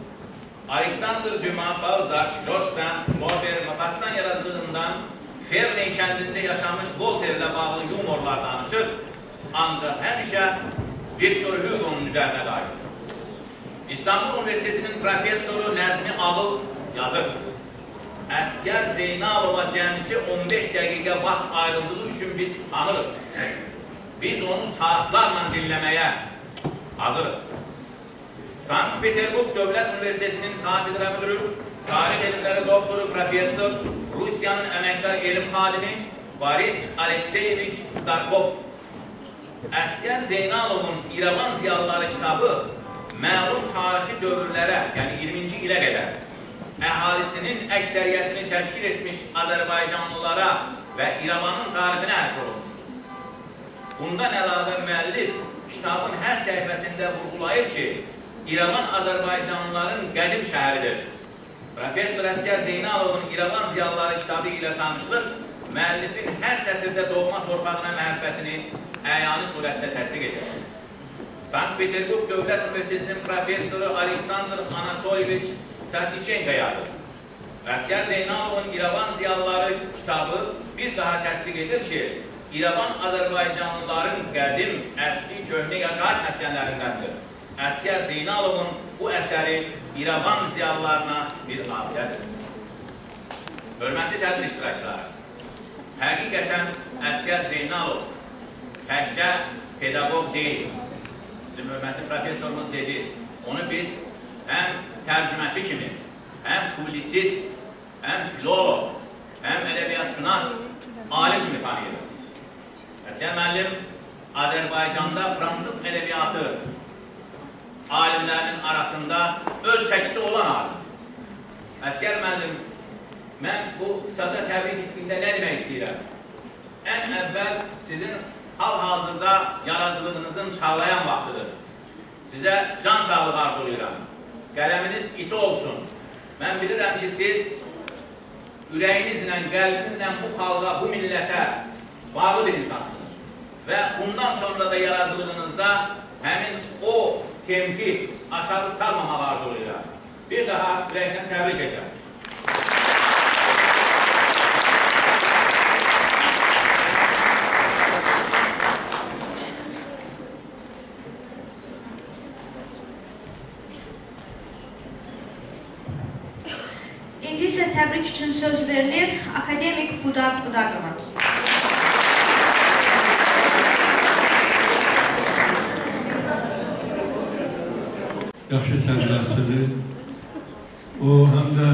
Alexander Dumas, Balzac, George Sand, Flaubert, Maupassant yaradıcılığından Ferney kəndində yaşamış Voltaire ilə bağlı yumorlar danışır, ancaq həmişə Victor Hugo'nun üzərinə dair. İstanbul Üniversitetinin professoru Nəzmi Ağıl yazır. Əsgər Zeynalova cəmisi on beş dəqiqə vaxt ayrıldığı üçün biz tanırıq. Biz onu saatlarla dinləməyə hazırıq. Sankt-Peterburg Dövlət Üniversitetinin kafedra müdürü, tarih elimləri doktoru, professor, Rusiyanın əməkdar elim xadimi Boris Alekseyevich Starkov. Əsgər Zeynalovun İrəvan ziyalıları kitabı məlum tarixi dövrlərə, yəni iyirminci ilə qədər əhalisinin əksəriyyətini təşkil etmiş Azərbaycanlılara və İrəvanın tarixinə həsr olunur. Bundan əlavə müəllif kitabın hər səhifəsində vurğulayır ki, İrəvan Azərbaycanlıların qədim şəhəridir. Professor Əsgər Zeynalovun İrəvan ziyalıları kitabı ilə tanışlıq müəllifin hər sətirdə doğma torpağına məhəbbətini əyani surətdə təsdiq edir. Sankt-Peterburg Dövlət Üniversitetinin professoru Aleksandr Anatolievich Sadichenko yazır. Əsgər Zeynalovun İrəvan ziyalıları kitabı bir daha təsdiq edir ki, İrəvan Azərbaycanlıların qədim, əski, köhnə yaşayış məskənlərindəndir. Əsgər Zeynalovun bu əsəri İrəvan ziyalılarına bir afiyədir. Hörmətli tədbir iştirakçıları, həqiqətən Əsgər Zeynalov təkcə pedaqoq deyil. Bizim hörmətli professorumuz dedi, onu biz həm tərcüməçi kimi, həm publisist, həm filolog, həm ədəbiyyatşünas, alim kimi tanıyırıq. Əsgər müəllim Azərbaycanda fransız ədəbiyyatı alimlərinin arasında öz çəkisi olan alim. Əsgər müəllim, mən bu qısada təbrik etdiyində nə demək istəyirəm? Ən əvvəl sizin hal-hazırda yaradıcılığınızın çağlayan vaxtıdır. Sizə can sağlığı arzulayıram. Qələminiz iti olsun. Mən bilirəm ki, siz ürəyinizlə, qəlbinizlə bu xalqa, bu millətə bağlı bir insansınız. Və bundan sonra da yaradıcılığınızda həmin o temki aşağı salmamağı arzulayıram. Bir daha ürəkdən təbrik edirəm. İndi isə təbrik üçün söz verilir akademik Budaq Budaqova. Yaxşı təbliğatçıdır. O, həm də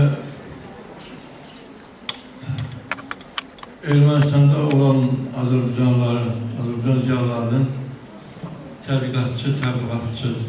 Ermənistanda olan Azərbaycanlıların, Azərbaycan ziyalılarının təbliğatçı, təbliğatçıdır.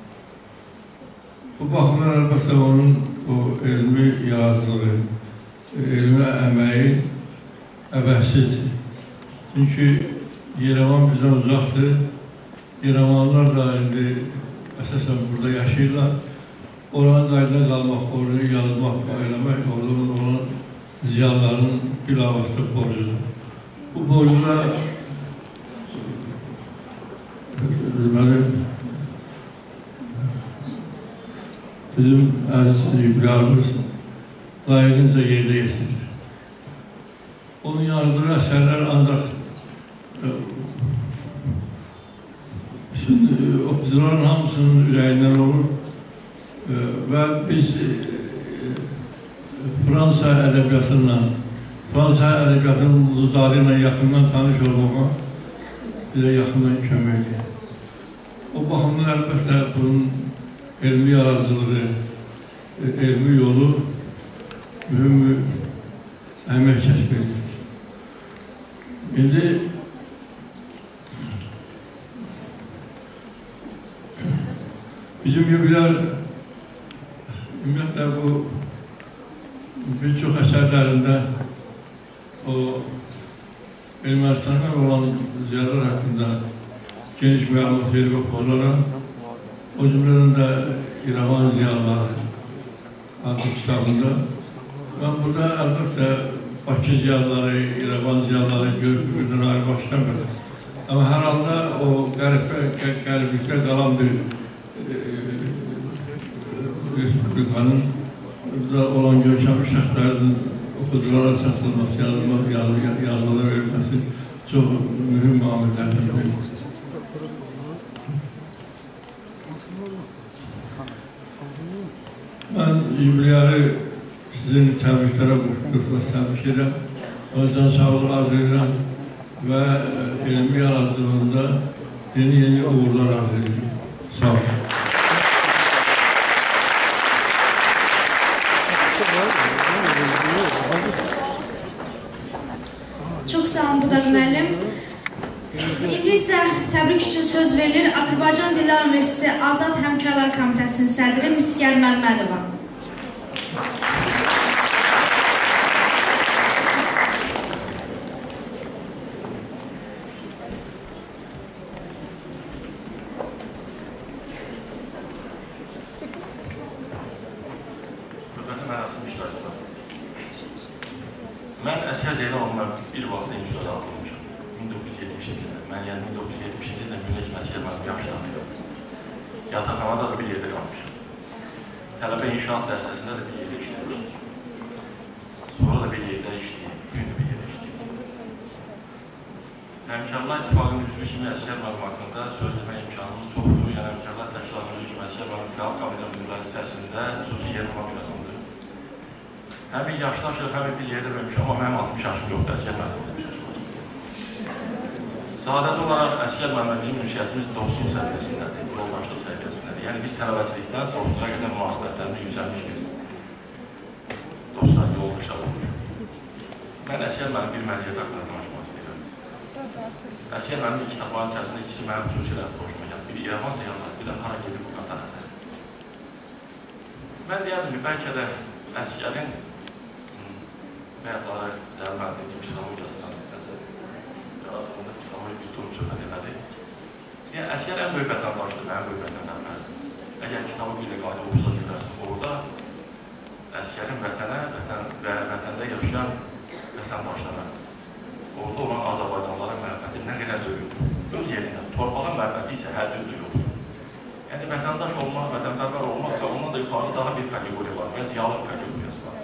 Bu baxımdan əlbəttə onun o elmi yaradıcılığı, elmi əməyi əbəssizdir. Çünki Yerevan bizdən uzaqdır. Yerevanlar da indi əsasən burada yaşayırlar. Oranın qayda qalmaq, oranı yazmaq, eləmək, oradan olan ziyalıların bilavasitə borcudur. Bu borcuna deməli bizim əziz yüklərimiz layiqincə yerdə yetirir. Onun yaradığı əsərlər ancaq bütün oxucuların hamısının ürəyindən olur və biz Fransa ədəbiyyatından, Fransa ədəbiyyatının ulduzları ilə yaxından tanış olmağa bizə yaxından kömək edir. O baxımdan əlbəttə bunun elmi yaradıcılığı, elmi yolu mühüm bir əmək kəsb edir. İndi bizim gibiler ümumiyyətlə bu birçok əsərlərində o Ermənistan'dan olan ziyalar hakkında geniş məlumat verib oxularaq o cümlədən də İrəvan ziyaları adlı kitabında ben burada əlbəttə Bakı ziyaları, İrəvan ziyaları görüb birdən ayırmaq istəmirəm. Amma hər halda o qəriblikdə qalan bir Respublikanın da olan görkəmli şəxslərinin oxuculara çatılması, yazılara verilməsi çox mühüm amillərdən biridir. Mən yubileyarı sizin təbriklərə qurtulması təbrik edirəm. O can sağlığı arzu edirəm və elmi yaradıcılığında yeni-yeni uğurlar arzu edirəm. Sağ olun. Çox sağ olun Budaq müəllim. İndi isə təbrik üçün söz verilir Azərbaycan Dillər Universiteti Azad Həmkarlar Komitəsinin sədri Miskər Məmmədova. Mən Əsgər Zeynalovla bir vaxt institüdə alınmışam. min doqquz yüz yetmiş ikide. Mən yəni min doqquz yüz yetmiş ikide Günəş Məsgər mənim yaxşı tanıyım. Yataqxanada da bir yerdə qalmışam. Tələbə inşaat dəstəsində də bir yerdə işləmişim. Sonra da bir yerdə işləyim, gün bir yerdə işləyim. Həmkarlar İttifaqının üzvü kimi Əsgər mənim haqqında söz demək imkanımız çoxdur. Yəni Həmkarlar Təşkilatının üzvü kimi Əsgər mənim fəal komitə müdürləri içərisində xüsusi yer tutmaq lazımdır. Həmin yaşlaşır, həmin bir yerdə bölmüşəm, amma mənim altmış yaşım yoxdur, Əsgər mənim altmış yaşım var. Sadəcə olaraq Əsgər mənim bizim ünsiyyətimiz dostluq səviyyəsindədir, yoldaşlıq səviyyəsindədir. Yəni biz tələbəçilikdən dostluğa qədər münasibətlərimiz yüksəlmiş bir dostlar, yoldaşlar olmuş. Mən Əsgər mənim bir məziyyət haqqında danışmaq istəyirəm. Əsgər mənim bir kitabların içərisində ikisi mənim xüsusilə xoşuma gəlir. Bir İrəvan ziyaları, bir də Hara gedib bu qatar əsəri. Mən deyərdim ki, bəlkə də Əsgərin həyatları zərmən dediyim psixologiyasından əsər, yaratımında psixoloji bir durum söhbət elədi. Yəni, Əsgər ən böyük vətəndaşdır, mənim böyük vətəndaşlardır. Əgər kitabı bir də qayda oxusa gedərsin, orada Əsgərin vətənə və vətəndə yaşayan vətəndaşlara, orada olan Azərbaycanlılara məhəbbəti nə qədər böyükdür. Öz yerində, torpağa məhəbbəti isə həddidir yoxdur. Yəni, vətəndaş olmaq, vətənpərvər olmaq və ondan da yuxarıda daha bir kategoriya var və ziyalı kategoriyası var.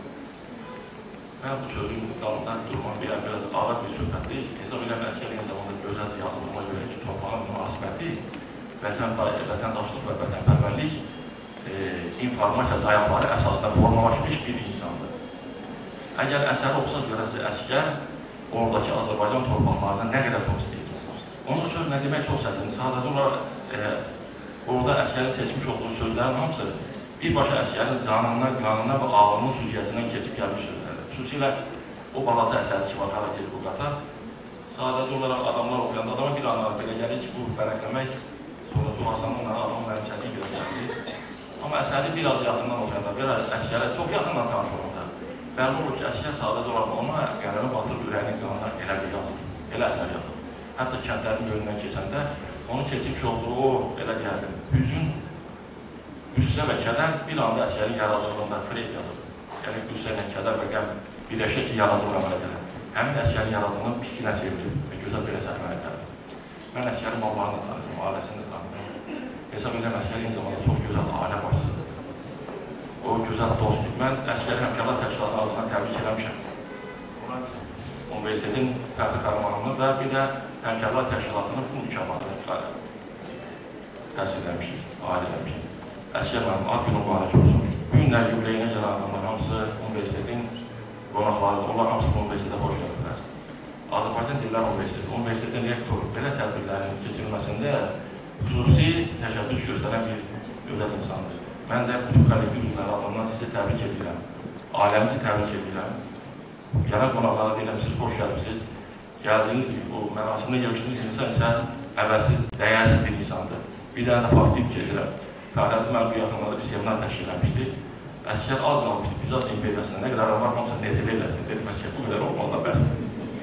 Mən bu sözün dalından durmaq biləm, biraz ağır bir söhbətdir. Hesab edirəm, Əsgər eyni zamanda gözəl ziyalılığına görə ki, torpağın münasibəti, vətəndaşlıq və vətənpərvərlik informasiya dayaqları əsasında formalaşmış bir insandır. Əgər əsəri oxusaq görəsi Əsgər oradakı Azərbaycan torpaqlarında nə qədər çox istəyir. Onun söz nə demək çox çətindir. Sadəcə olaraq orada Əsgərin seçmiş olduğu sözlərin hamısı birbaşa Əsgərin canından, qanından və ağlının süzgəsindən keçib gəlmiş sözlərdir. Xüsusilə o balaca əsəri ki, var, Hara gedib bu qatar, sadəcə olaraq adamlar oxuyanda adama bir anlar belə gəlir ki, bu bərəkləmək sonra çox asanlıqla adamın mənimçəliyi göstərir. Amma əsəri biraz yaxından oxuyanda, biraz Əsgərə çox yaxından tanış olanda, bəlli olur ki, Əsgər sadəcə olaraq ona qələmi batırıb ürəyinin qanına elə bir yazır, elə əsər yazır. Hətta kəndlərin yönündən keçəndə onun keçmiş olduğu o, elə gəldim, hüzün, qüssə və kədər bir anda Əsgərin yaradıcılığında Freyd yazır. Yəni, qüssə ilə kədər və qəm birləşək ki, yaradıcılıq əmələ gəlir. Həmin Əsgərin yaradıcılığının fikrinə çevrilir və gözəl belə səhvənə gəlir. Mən Əsgərin mallarını tanıdım, ailəsini tanıdım. Hesab edirəm, Əsgər eyni zamanda çox gözəl ailə başçısıdır. O gözəl dostluq. Mən Əsgəri Həmkarlar Təşkilatı adından təbrik eləmişəm. Universitetin fərqli fərmanını və bir də Həmkarlar Təşkilatının bu mükafatını təhsil eləmişik, aile eləmişik. Əsgər mənim ad günü mübarək olsun. Bu günlər yubileyinə gələn adamlar hamısı universitetin qonaqları, onlar hamısı bu universitetə hoş gəldilər. Azərbaycan Dillər Universiteti, universitetin rektoru belə tədbirlərin keçirilməsində xüsusi təşəbbüs göstərən bir gözəl insandır. Mən də bütün kollektiv üzvləri adından sizi təbrik edirəm. Ailəmizi təbrik edirəm. Gələn qonaqlara deyirəm, siz xoş gəlmişsiniz. Gəldiyiniz gibi, o mərasimdə görüşdüyünüz insan isə əvvəlsiz, dəyərsiz bir insandır. Bir dənə də faktayıb keçirəm. Fəaliyyəti mən bu yaxınlarda bir seminar təşkil eləmişdi. Əskər az qalmışdı, Bizans imperiyasına nə qədər var, hamısı necə verilərsin, dedim, əskər bu qədər olmaz da bəsdir.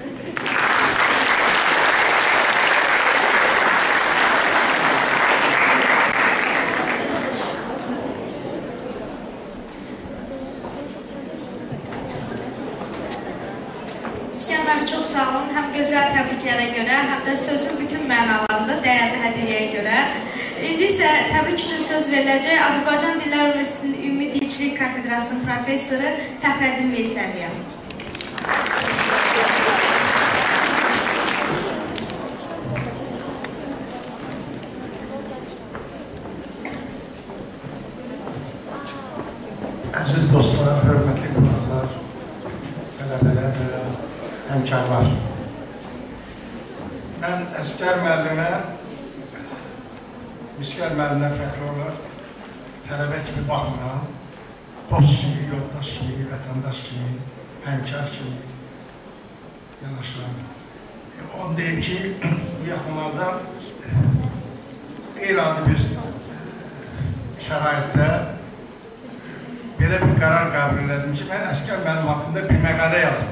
İskəndər, çox sağ olun. Həm gözəl təbriklərə görə, həm də sözün bütün mənalarında dəyərli hədiyyəyə görə. İndi isə təbrik üçün söz veriləcək Azərbaycan Dillər Universitetinin Ümumi Dilçilik Kafedrasının professoru Fəxrəddin Veysəlliyə. Əziz dostlar, hörmətli qonaqlar, tələbələr və həmkarlar. Mən Əskər müəllimə, Miskər müəllimdən fəxri olaraq tələbə kimi baxmıram, dost kimi, yoldaş kimi, vətəndaş kimi, həmkar kimi yanaşıram. Onu deyim ki, bu yaxınlarda qeyri-adi bir şəraitdə belə bir qərar qəbul elədim ki, mən Əskər müəllim haqqında bir məqalə yazdım.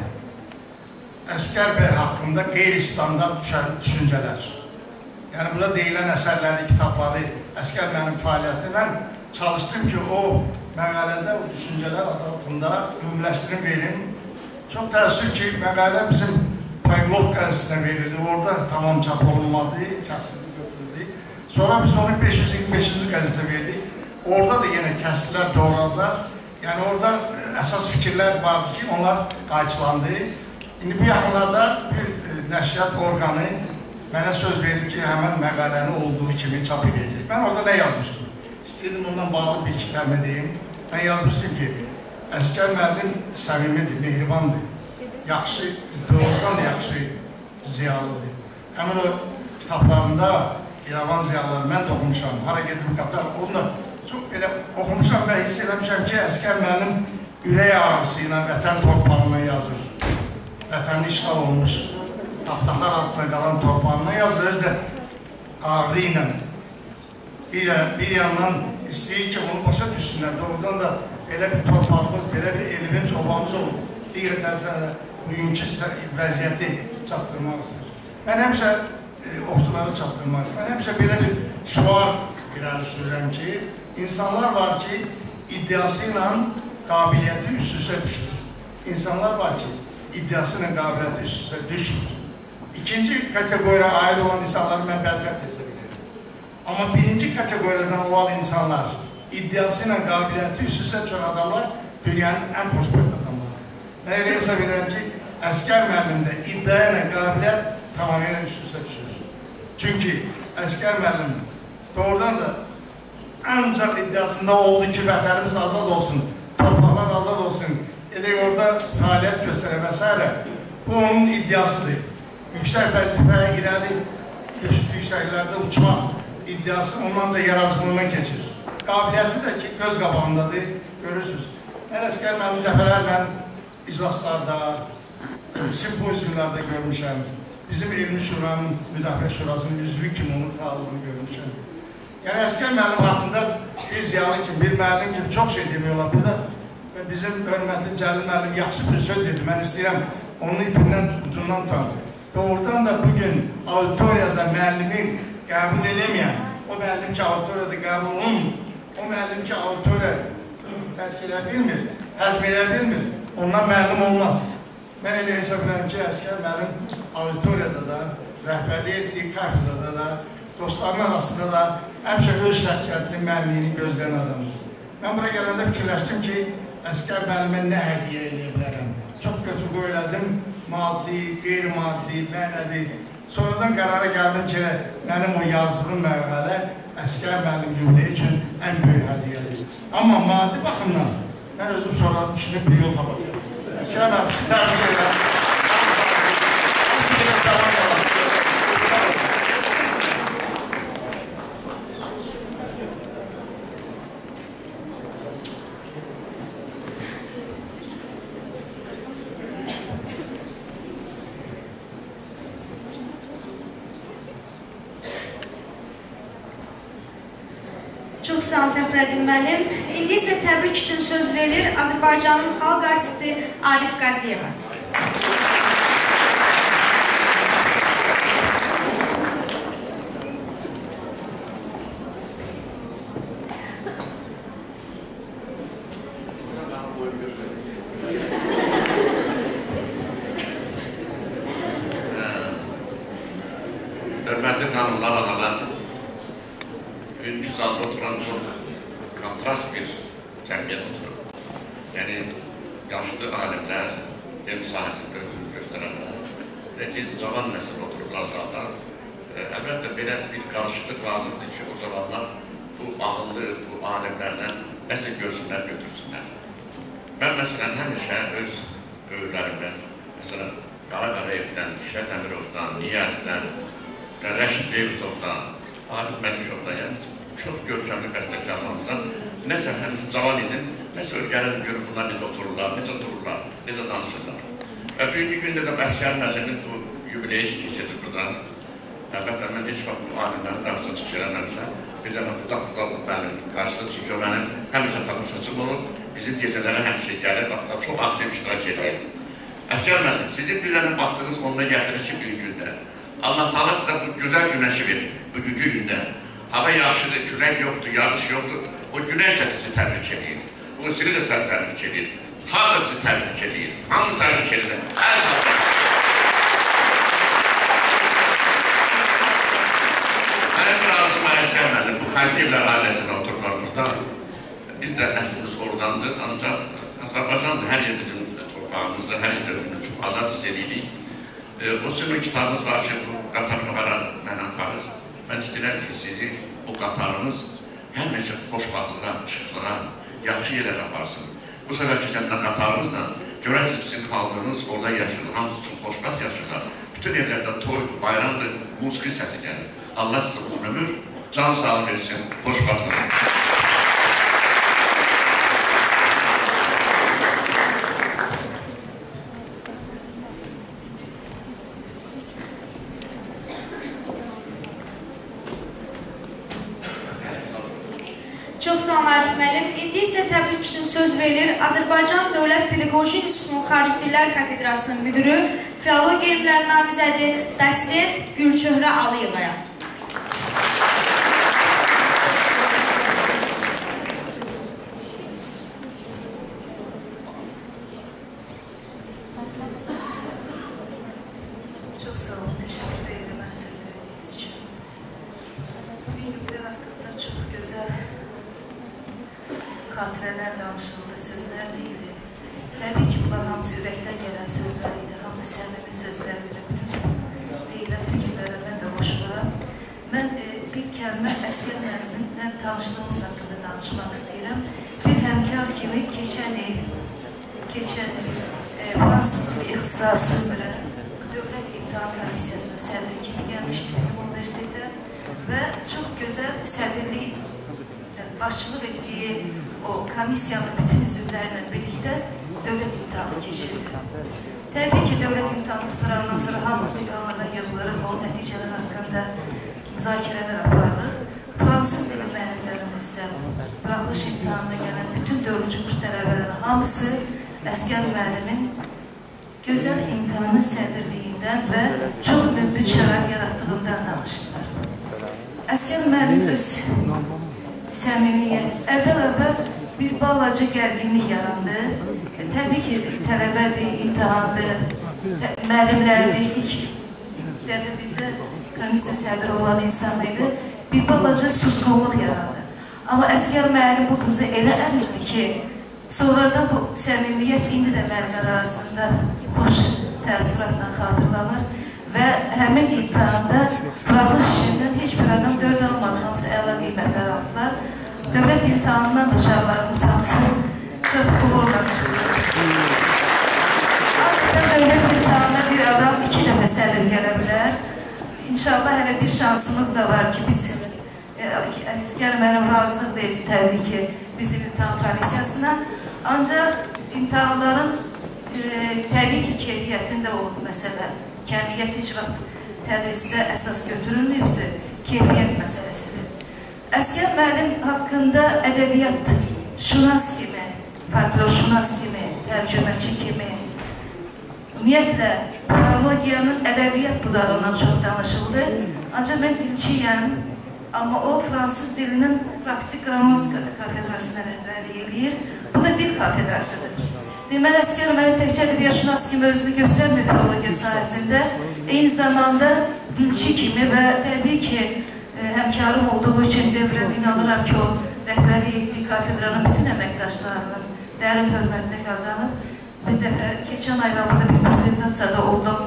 Əskər bəy haqqında qeyri-standart düşüncələr. Yəni, burada deyilən əsərləri, kitabları, Əskər müəllim fəaliyyəti mən çalışdım ki, o məqalədə, o düşüncələr adı altında ümumiləşdirim verim. Çox təəssüf ki, məqalə bizim Paymlot qəzetində verildi, orada tamam çap olunmadı, kəsildi, götürüldü. Sonra biz onu beş yüz iyirmi beşinci qəzetə verdik, orada da yenə kəsdilər, doğradılar. Yəni, orada əsas fikirlər vardı ki, onlar qayçılandı. İndi bu yaxınlarda bir nəşriyyat orqanı mənə söz verir ki, həmən məqaləni olduğu kimi çap edəcək. Mən orada nə yazmışdım? İstəyirdim ondan bağlı bir iki kəlmə deyim. Mən yazmışdım ki, Əskər müəllim səmimidir, mehribandır, yaxşı, doğrudan da yaxşı ziyalıdır. Həmin o kitablarında İrəvan ziyalıları mən də oxumuşam, hara gedim qatar, onu da çox belə oxumuşam və hiss eləmişəm ki, Əskər müəllim ürək ağrısı ilə vətən torpağına yazır. Vətənli işğal olmuş, tapdaqlar altına qalan torpağına yazır, öz də ağrı ilə. Bir, bir yandan istəyir ki, onu başa düşsünlər, doğrudan da belə bir torpağımız, belə bir elimiz, obamız olur. Digər tərəfdən də bugünkü vəziyyəti çatdırmaq istəyir. Mən həmişə e, oxucuları çatdırmaq istəyir. Mən həmişə belə bir şuar irəli sürürəm ki, insanlar var ki, iddiası ilə qabiliyyəti üst-üstə düşür. İnsanlar var ki, iddiası ilə qabiliyyəti üst-üstə düşür. İkinci kateqoriya aid olan insanları mən bədbəxt hesab edirəm. Amma birinci kateqoriyadan olan insanlar, iddiası ilə qabiliyyəti üst-üstə düşür adamlar, dünyanın ən xoşbəxt adamlar. Mən elə hesab edirəm ki, Əskər müəllimdə iddiaya ilə qabiliyyət tamamilə üst-üstə düşür. Çünki Əskər müəllim doğrudan da ancaq iddiasında oldu ki, vətənimiz azad olsun, torpaqlar azad olsun, edək orada fəaliyyət göstərə və s. Bu onun iddiasıdır. Yüksək vəzifə, irəli yüksəklərdə uçmaq iddiası ondan da yaradıcılığından keçir. Qabiliyyəti də ki, göz qabağındadır, görürsünüz. Mən Əskər müəllim dəfələrlə iclaslarda, simpoziumlarda görmüşəm. Bizim Elmi Şuranın, Müdafiə Şurasının üzvü kimi onun fəallığını görmüşəm. Yəni, Əskər müəllim haqqında bir ziyalı kimi, bir müəllim kimi çox şey demək olar burada. Və bizim hörmətli Cəlil müəllim yaxşı bir söz dedi. Mən istəyirəm, onun ipindən, ucundan tutan. Doğrudan da bugün auditoriyada müəllimi qəbul edəməyən, o müəllim ki, auditoriyada qəbul olunmur, o müəllim ki, auditoriya tərk edə bilmir, həzm edə bilmir, ondan müəllim olmaz. Mən elə hesab edirəm ki, Əskər müəllim auditoriyada da, rəhbərlik etdiyi kafedrada da, dostların arasında da həmişə öz şəxsiyyətli müəllimliyini gözləyən adamdır. Mən bura gələndə fikirləşdim ki, Əskər müəllimə nə hədiyyə edə bilərəm? Çox götür-qoy elədim, maddi, qeyri-maddi, mənəvi. Sonradan qərara gəldim ki, mənim o yazdığım məqalə Əskər müəllim yubileyi üçün ən böyük hədiyyədir. Amma maddi baxımdan mən özüm sonra düşünüb bir yol tapacağım. Əskər müəllim, sizi təbrik edirəm. Çox sağ olun Fəxrəddin müəllim. İndi isə təbrik üçün söz verilir Azərbaycanın xalq artisti Arif Qaziyeva. Hörmətli xanımlar, ağalar, bugünkü zalda oturan çox kontrast bir cəmiyyət oturur. Yəni, yaşlı alimlər, elm sahəsini göstərənlər və ki, cavan nəsil otururlar zalda. Əlbəttə, belə bir qarşılıq lazımdır ki, o zamanlar bu ağıllı, bu alimlərdən nəsə görsünlər, götürsünlər. Mən, məsələn, həmişə öz böyüklərimdən, məsələn, Qara Qarayevdən, Fikret Əmirovdan, Niyazdən, Rəşid Beybutovdan, Arif Məlikovdan, yəni çox görkəmli bəstəkarlarımızdan nəsə həmişə cavan idim, nəsə ölkələrdə görüb bunlar necə otururlar, necə dururlar, necə danışırlar. Və bugünkü gündə də Əsgər müəllimin bu yubileyi keçirdik buradan. Əlbəttə, mən heç vaxt bu alimlərin qarşısına çıxış eləməmişəm. Bir dənə budaq-budaq müəllim qarşısına çıxıyor, mənim həmişə tapışacım olub, bizim gecələrə həmişə gəlir, çox aktiv iştirak edir. Əsgər müəllim, sizin bir dənə baxdığınız onunla gətirir ki, bir gündə. Allah Teala sizə bu gözəl günəşi verir, bugünkü gündə. Hava yaxşıdır, külək yoxdur, yağış yoxdur. O günəş də sizi təbrik edir. O sizi də sən təbrik edir. Xalq da sizi təbrik edir. Hamı təbrik edir. Hər çatır. Mənim bir arzum var, Əsgər müəllim, bu Xəlkiyevlər ailəsində otururlar burada. Biz də əslimiz oradandır, ancaq Azərbaycandır, hər yer bizim torpağımızdır, hər yer özümüz çox azad istəyirik. O sizin kitabınız var ki, bu qatarlıqlara mən aparır. Mən istəyirəm ki, sizi bu qatarınız həmişə xoşbaxtlığa, işıqlığa, yaxşı yerlərə aparsın. Bu səbəb ki, səndən qatarınızla görərsiniz sizin xalqınız orada yaşayır, hamısı çox xoşbaxt yaşayırlar. Bütün yerlərdə toydur, bayramdır, musiqi səsi gəlir. Allah sizə uzun ömür, can sağlığı versin, xoşbaxtlığa. Çox sağ olun Arif müəllim. İndi isə təbrik üçün söz verilir Azərbaycan Dövlət Pedaqoji İnstitutunun Xarici Dillər Kafedrasının müdürü, filologiya elmləri namizədi Dosent Gülçöhrə Aliyevaya. Çox sağ olun, təşəkkür edirəm mənə söz verdiyiniz üçün. Bugün yubiler haqqında çox gözəl xatirələr danışıldı, sözlər deyildi. Təbii ki, bunlar hamısı ürəkdən gələn sözlər idi, hamısı səmimi sözlər idi, bütün söz deyilən fikirlərə mən də qoşuluram. Mən e, bir kəlmə Əsgər müəllimlə tanışlığımız haqqında danışmaq istəyirəm. Bir həmkar kimi keçən il, keçən il e, Fransız dili ixtisası üzrə Dövlət İmtahan Komissiyasının sədri kimi gəlmişdi bizim universitetə və çox gözəl sədrlik, yəni başçılıq etdiyi o komissiyanın bütün üzvlərlə birlikdə dövlət imtahanı keçirdi. Təbii ki, dövlət imtahanı qutarandan sonra hamımız divanlara yığılırıq, o nəticələr haqqında müzakirələr aparırıq. Fransız dili müəllimlərimizdən buraxılış imtahanına gələn bütün dördüncü kurs tələbələri hamısı Əsgər müəllimin gözəl imtahanı sədrliyindən və çox mümbit şərait yaratdığından danışdılar. Əsgər müəllim öz səmimiyyət, əvvəl-əvvəl bir balaca gərginlik yarandı. E, təbii ki, tələbədir, imtihandır, müəllimlərdir, ilk dəfə bizdə komissiya sədri olan insan idi, bir balaca susqunluq yarandı. Amma Əsgər müəllim bu buzu elə əritdi ki, sonradan bu səmimiyyət indi də müəllimlər arasında xoş təəssüratla xatırlanır və həmin imtihanda buraxılış işindən heç bir adam dörd almadı, hamısı əla qiymətlər aldılar. Dövlət imtihanından da uşaqlarımız hamısı çox uğurla çıxdı. Aslında dövlət imtihanına bir adam iki dəfə sədr gələ bilər. İnşallah hələ bir şansımız da var ki, biz Əsgər mənim razılıq versin təbii ki, bizim imtihan komissiyasına. Ancaq imtihanların e, təbii ki, keyfiyyətində olub məsələ. Kəmiyyət heç vaxt tədrisdə əsas götürülməyibdir, keyfiyyət məsələsidir. Əskər müəllim haqqında ədəbiyyat şünas kimi, folklor şünas kimi, tərcüməçi kimi, ümumiyyətlə, filologiyanın ədəbiyyat budağından çox danışıldı. Ancaq mən dilçiyəm, amma o, fransız dilinin praktik qrammatikası kafedrasına rəhbərlik edir. Bu da dil kafedrasıdır. Deməli, Əskər müəllim təkcə ədəbiyyat şünas kimi özünü göstərmir filologiya sahəsində, eyni zamanda dilçi kimi və təbii ki, həmkarım olduğu üçün devrəm inanıram ki, o rəhbəri etdiyi kafedranın bütün əməkdaşlarının dərin hörmətini qazanıb. Bir dəfə, keçən ayda burada bir prezentasiyada oldum.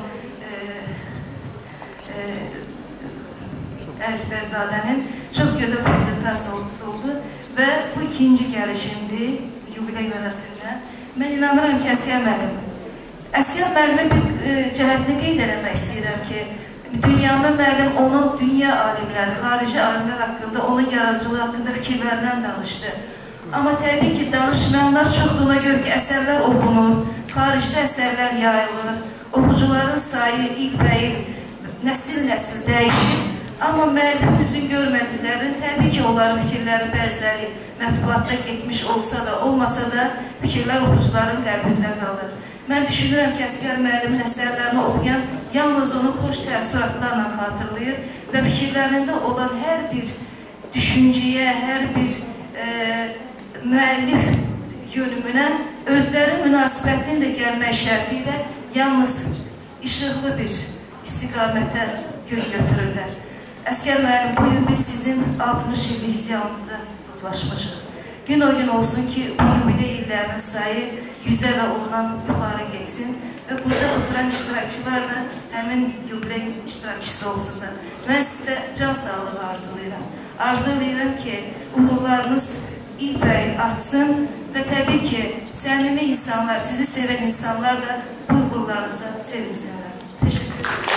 Ələkbərzadənin çox gözəl prezentasiyası oldu və bu ikinci gəlişimdir, yubiley mərasində. Mən inanıram ki, Əskər müəllim, Əskər müəllimin bir cəhətini qeyd eləmək istəyirəm ki, Dünyanın müəllim onun dünya alimləri, xarici alimlər haqqında, onun yaradıcılığı haqqında fikirlərindən danışdı. Amma təbii ki, danışmayanlar çoxdur, ona görə ki, əsərlər oxunur, xaricdə əsərlər yayılır, oxucuların sayı ilk-bəyil, nəsil-nəsil dəyişir. Amma müəllifimizin görmədiklərini, təbii ki, onların fikirləri bəziləri mətbuatda getmiş olsa da, olmasa da fikirlər oxucuların qəlbində qalır. Mən düşünürəm ki, Əskər müəllimin əsərlərini oxuyan yalnız onu xoş təəssüratlarla xatırlayır və fikirlərində olan hər bir düşüncəyə, hər bir e, müəllif yönümünə özləri münasibətinin də gəlmək şərti ilə yalnız işıqlı bir istiqamətə yön götürürlər. Əskər müəllim, bugün biz sizin altmış illik ziyanınıza toplaşmışıq. Gün o gün olsun ki, bu yubiley illərinin sayı yüzə və ondan yuxarı geçsin və burada oturan iştirakçılar da həmin yubiley iştirakçısı olsunlar. Mən sizə can sağlığı arzulayıram. Arzulayıram ki, uğurlarınız ilk-bəyil artsın və təbii ki, səmimi insanlar, sizi sevən insanlar da bu uğurlarınıza sevinsinlər. Teşekkür ederim.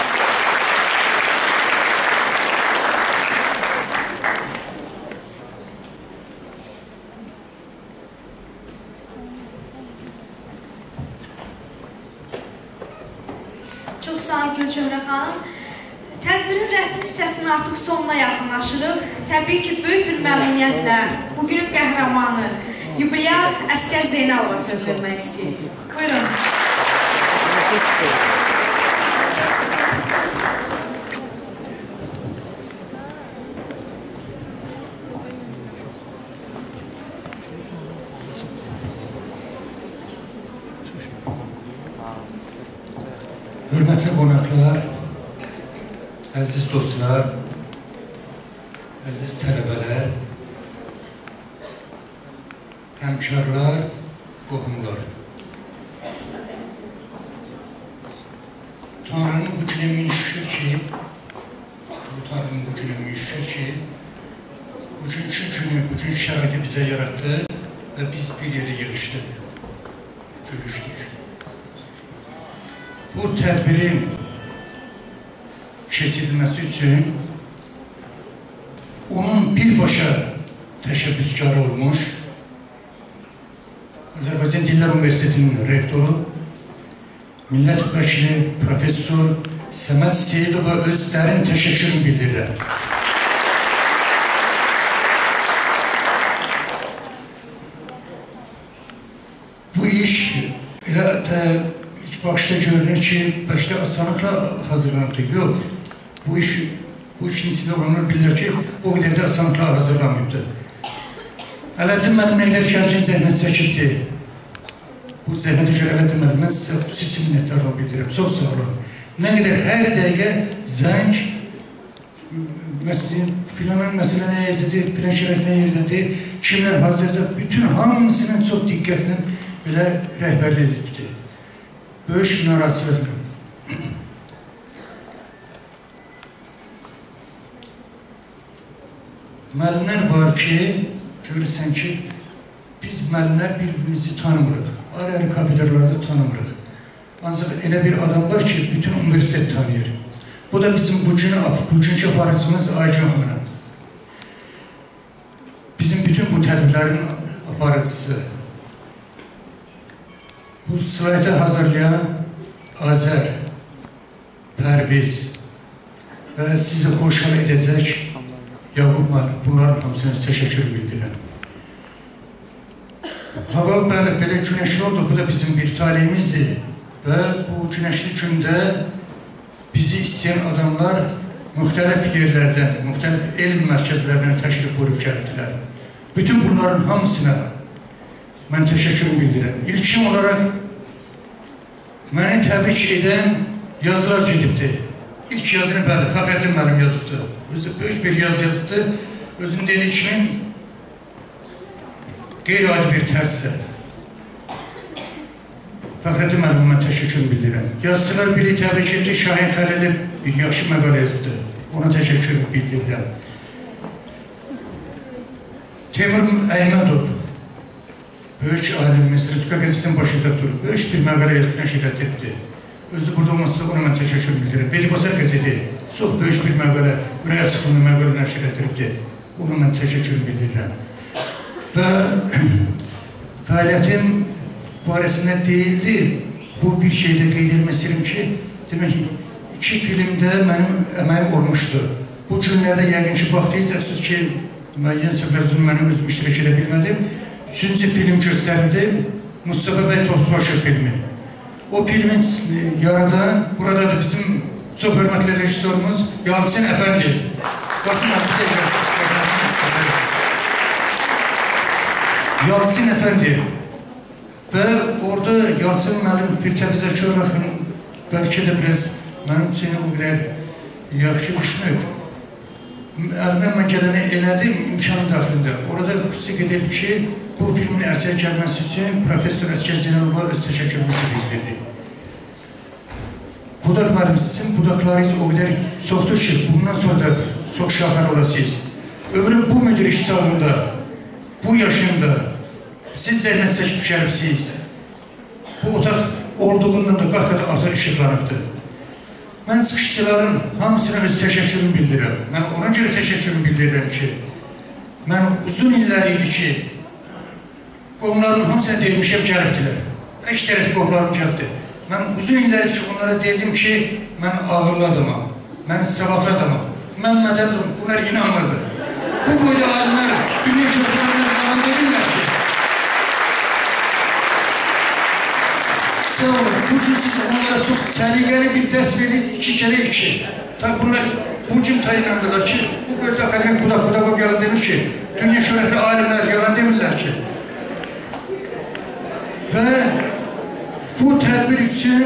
Çox sağ olun Gülçöhrə xanım. Tədbirin rəsmi hissəsinin artıq sonuna yaxınlaşırıq. Təbii ki, böyük bir məmnuniyyətlə bugünün qəhrəmanı, yubilyar Əskər Zeynalova söz vermək istəyirik. Buyurun. Hörmətli qonaqlar, əziz dostlar, əziz tələbələr, həmkarlar, qohumlar. Tanrının bu günə min şükür ki, Tanrının bu günə min şükür ki, bugünkü günü, bugün şəraiti bizə yarattı və biz bir yerə yığışdıq, görüşdük. Bu tədbirin keçirilməsi üçün onun birbaşa təşəbbüskarı olmuş Azərbaycan Dillər Universitetinin rektoru, millət vəkili professor Səməd Seyidova öz dərin təşəkkürünü bildirirlər. Bu iş elə də başta görünür ki, başta asanlıkla hazırlanırdı. Yok, bu iş, bu işin içinde olanlar bilirler ki, o kadar da asanlıkla hazırlanmıştı. Ələddin mənim neylər gələcək zəhmət çəkibdi. Bu zəhmətə görə Ələddin mənim, mən sizə xüsusi minnətlərlə bildirirəm. Çox sağ olun. Nə qədər hər dəqiqə zəng, filanın məsələ nə yerdedir, filan şərək nə yerdedir, kimlər hazırda, bütün hamısının çox diqqətinin belə rəhbərlik edildi. Böyük narahatçılıqdır. Müəllimlər var ki, görürsən ki, biz müəllimlər bir-birimizi tanımırıq. Ayrı-ayrı kafedralarda tanımırıq. Ancaq elə bir adam var ki, bütün universitet tanıyır. Bu da bizim bugünkü aparıcımız Aygün xanım. Bizim bütün bu tədbirlərin aparıcısı. Bu slaytı hazırlayan Azər, Pərviz və sizi xoşhal edəcək Yaqub müəllim, bunların hamısına təşəkkür bildirəm. Hava bəli, belə günəşli oldu, bu da bizim bir talihimizdir və bu günəşli gündə bizi istəyən adamlar müxtəlif yerlərdən, müxtəlif elm mərkəzlərindən təşrif buyurub gəldilər. Bütün bunların hamısına mən təşəkkür bildirəm. İlkin olaraq məni təbrik edən yazılar gedibdir. İlk yazını bəli, Fəxrəddin müəllim yazıbdır. Özü böyük bir yaz yazıbdır. Özünün dediyi kimi qeyri-adi bir tərzdə. Fəxrəddin müəllim mən təşəkkür bildirəm. Yazıçılar biri təbrik etdi, Şahin Xəlili bir yaxşı məqalə yazıbdır. Ona təşəkkür bildirirəm. Temur Əymədov, böyük alimimiz, Rüzgar qəzetinin başında durub, böyük bir məqalə yazıb nəşr etdiribdir. Özü burada olmasa ona mən təşəkkür bildirirəm. Bedibazar qəzeti çox böyük bir məqalə, ürək açıqlığında məqalə nəşr etdiribdir. Ona mən təşəkkür bildirirəm. Və fəaliyyətim barəsində deyildi, bu bir şeydə qeyd edilmək istəyirəm ki, demək ki, iki filmdə mənim əməyim olmuşdu. Bu günlərdə yəqin ki, baxdıysanız ki, müəyyən səfərzunu mənim özüm iştirak edə bilmədim. Üçüncü film göstərildi, Mustafa bəy Topçubaşı filmi. O filmin yaradan, burada da bizim çox hörmətli rejissorumuz Yalçın Əfəndi. Yalçın Əfəndi. Yalçın Əfəndi. Və orada Yalçın müəllim bir təvizəkar rəxin, bəlkə də biraz mənim üçün o qədər yaxşı düşmür. Əlimdən mən gələni elədim imkanım daxilində. Orada xüsusi qeyd edib ki, bu filmin ərsəyə gəlməsi üçün Profesör Əskər Zeynalova öz təşəkkürümüzü bildirdi. Budaq müəllim, sizin budaqlarınız o qədər çoxdur ki, bundan sonra da çox şaxar olasınız. Ömrün bu müdrik sağlığında, bu yaşında siz zəhmət çəkib gəlibsiniz. Bu otaq olduğundan da qat-qat artıq işıqlanıbdır. Mən çıxışçıların hamısına öz təşəkkürümü bildirirəm. Mən ona görə təşəkkürümü bildirirəm ki, mən uzun illər idi ki, qohumlarımın hamısına deyilmişəm, gəlibdilər. Əksəriyyət qohumlarım gəlibdir. Mən uzun illər ki, onlara dedim ki, mən ağırlı adamam, mən savadlı adamam, mən mədəlim, bunlar inanmırdı. Bu boyda alimlər, dünya şöhrətlərində qalan deyirlər ki, sağ olun, bugün siz onlara çox səliqəli bir dərs veririz, iki kere iki. Tabi bunlar bugün tayinandılar ki, bu böldə akademik Budaq-Budaqov yalan demir ki, dünya şöhrətli alimlər yalan demirlər ki. Və bu tədbir üçün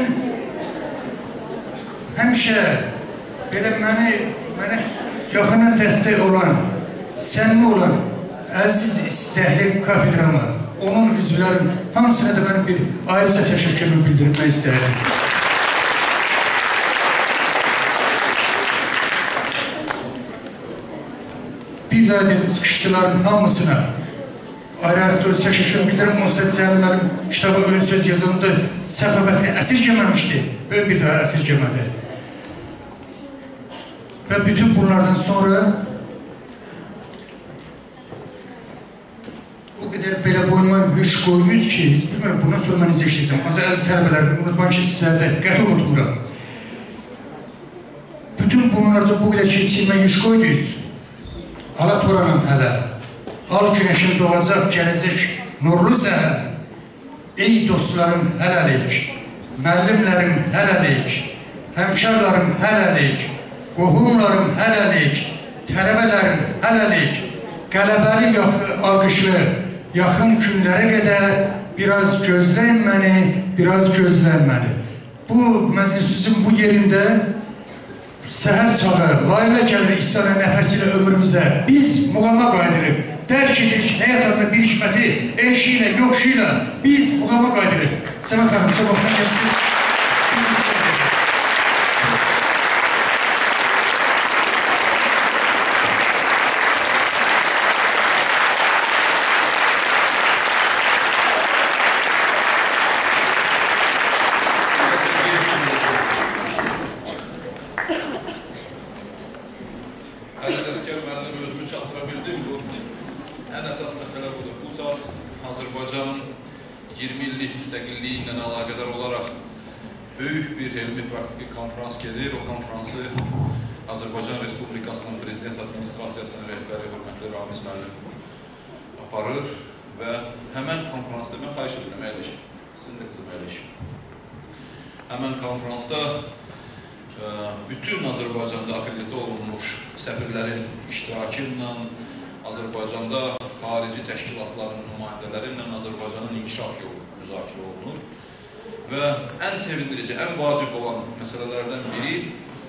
həmişə belə məni, mənə yaxından dəstək olan, səmimi olan, əziz istəkli kafedrama, onun üzvlərin hamısına da mən bir ayrıca təşəkkürümü bildirmək istəyirəm. Bir daha dedim, çıxışçıların hamısına ayrı-ayrı öz təşəkkürümü bildirəm. Onsuz Cəlil mənim kitaba ön söz yazılında səxavətini əsirgəməmişdi. Ön bir daha əsirgəmədi. Və bütün bunlardan sonra o qədər belə boynuma yük qoyuyuz ki, heç bilmirəm, bundan sonra mən necə işləyəcəm. Ancaq əziz tələbələrimi unutmayın ki, sizlərdə qəti unutmuram. Bütün bunlarda bu qədər keçirmə yük qoyduyuz. Ala toranım hələ, al günəşin doğacaq, gələcək nurlu səhər. Ey dostlarım hələlik, müəllimlərim hələlik, həmkarlarım hələlik, qohumlarım hələlik, tələbələrim hələlik, qələbəli alqışlı, yaxın günlərə qədər biraz gözləyin məni, biraz gözləyin məni. Bu məclisimizin bu yerində səhər çağı, layla gəlir İsa'nın nəfəsi ilə ömrümüzə. Biz muğama qayıdırıq, dərk edirik həyat adına bir hikməti, enşi ilə, yoxşu ilə biz muğama qayıdırıq. Səmət xanım, sabahdan gəlirsiniz. Azərbaycan Respublikasının Prezident Administrasiyasının rəhbəri hörmətli Ramiz müəllim aparır və həmən konferansda mən xahiş edirəm, əyləşin. Sizin də qızım əyləşin. Həmən konferansda bütün Azərbaycanda akreditə olunmuş səfirlərin iştirakı ilə, Azərbaycanda xarici təşkilatların nümayəndələri ilə Azərbaycanın inkişaf yolu müzakirə olunur. Və ən sevindirici, ən vacib olan məsələlərdən biri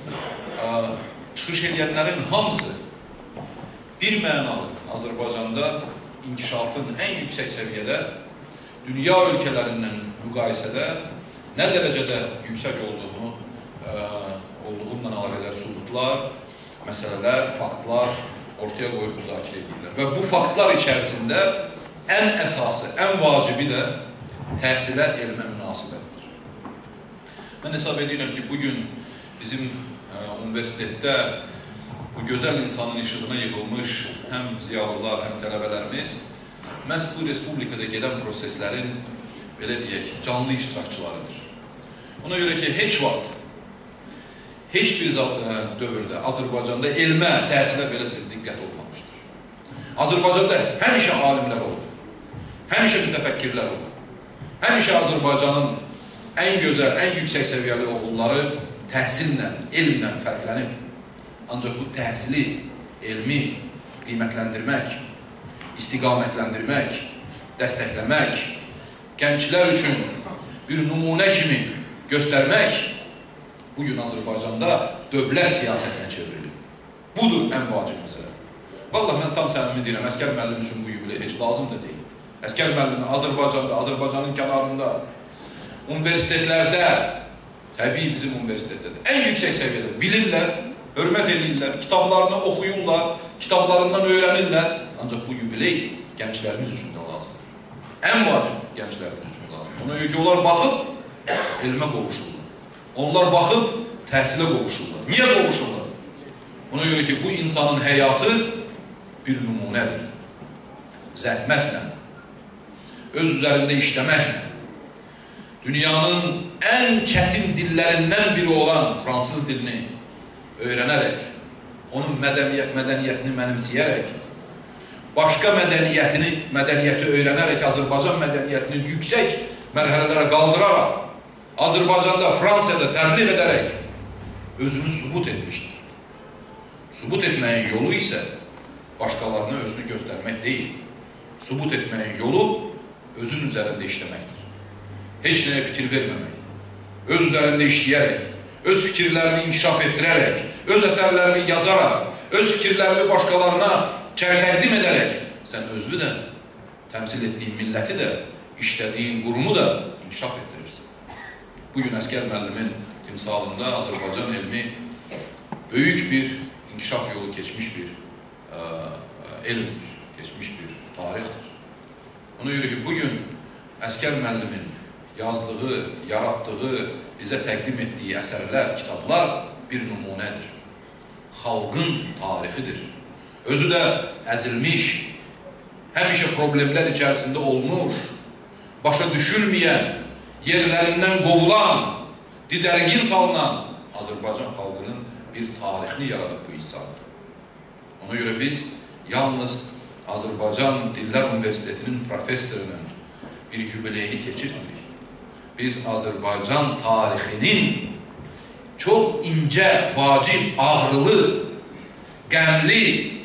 çıxış edənlərin hamısı bir mənalı Azərbaycanda inkişafın ən yüksək səviyyədə dünya ölkələrindən müqayisədə nə dərəcədə yüksək olduğunu olduğundan əlaqədar sübutlar, məsələlər, faktlar ortaya qoyub müzakirə edirlər. Və bu faktlar içərisində ən əsası, ən vacibi də təhsilə, elmə münasibətdir. Mən hesab edirəm ki, bugün bizim universitetdə bu gözəl insanın işığına yığılmış həm ziyalılar, həm tələbələrimiz məhz bu respublikada gedən proseslərin, belə deyək, canlı iştirakçılarıdır. Ona görə ki, heç vaxt, heç bir dövrdə Azərbaycanda elmə, təhsilə belə bir diqqət olmamışdır. Azərbaycanda həmişə alimlər olur, həmişə mütəfəkkirlər olur. Həmişə Azərbaycanın ən gözəl, ən yüksək səviyyəli oğulları təhsillə, elmlə fərqlənib. Ancaq bu təhsili, elmi qiymətləndirmək, istiqamətləndirmək, dəstəkləmək, gənclər üçün bir nümunə kimi göstərmək bugün Azərbaycanda dövlət siyasətinə çevrilir. Budur ən vacib məsələ. Vallahi mən tam səmimi deyirəm, Əskər müəllim üçün bu yubiley heç lazım da deyil. Əskər müəllimi Azərbaycanda, Azərbaycanın kənarında, universitetlərdə, təbii bizim universitetlədə, ən yüksək səviyyədə bilirlər, hörmət edirlər, kitablarını oxuyurlar, kitablarından öyrənirlər. Ancaq bu yubiley gənclərimiz üçün də lazımdır. Ən vacib gənclərimiz üçün lazımdır. Ona görə ki, onlar baxıb elmə qovuşurlar. Onlar baxıb təhsilə qovuşurlar. Niyə qovuşurlar? Ona görə ki, bu insanın həyatı bir nümunədir. Zəhmətlə, öz üzərində işləməklə, dünyanın ən çətin dillərindən biri olan fransız dilini öyrənərək, onun mədəniyyət, mədəniyyətini mənimsəyərək, başqa mədəniyyətini, mədəniyyəti öyrənərək, Azərbaycan mədəniyyətini yüksək mərhələlərə qaldıraraq, Azərbaycanda, Fransiyada təbliğ edərək özünü sübut etmişdir. Sübut etməyin yolu isə başqalarına özünü göstərmək deyil. Sübut etməyin yolu özün üzərində işləməkdir. Heç nəyə fikir verməmək, öz üzərində işləyərək, öz fikirlərini inkişaf etdirərək, öz əsərlərini yazaraq, öz fikirlərini başqalarına təqdim edərək, sən özünü də, təmsil etdiyin milləti də, işlədiyin qurumu da inkişaf etdirirsən. Bugün Əskər müəllimin timsalında Azərbaycan elmi böyük bir inkişaf yolu keçmiş bir elmdir, keçmiş bir tarixdir. Ona görə ki, bugün Əskər müəllimin yazdığı, yaratdığı, bizə təqdim etdiyi əsərlər, kitablar bir nümunədir. Xalqın tarixidir. Özü də əzilmiş, həmişə problemlər içərisində olmuş, başa düşülməyən, yerlərindən qovulan, didərgin salınan Azərbaycan xalqının bir tarixini yaradıb bu insan. Ona görə biz yalnız Azərbaycan Dillər Universitetinin professorunun bir yubileyini keçirmirik. Biz Azərbaycan tarixinin çox incə, vacib, ağrılı, qəmli,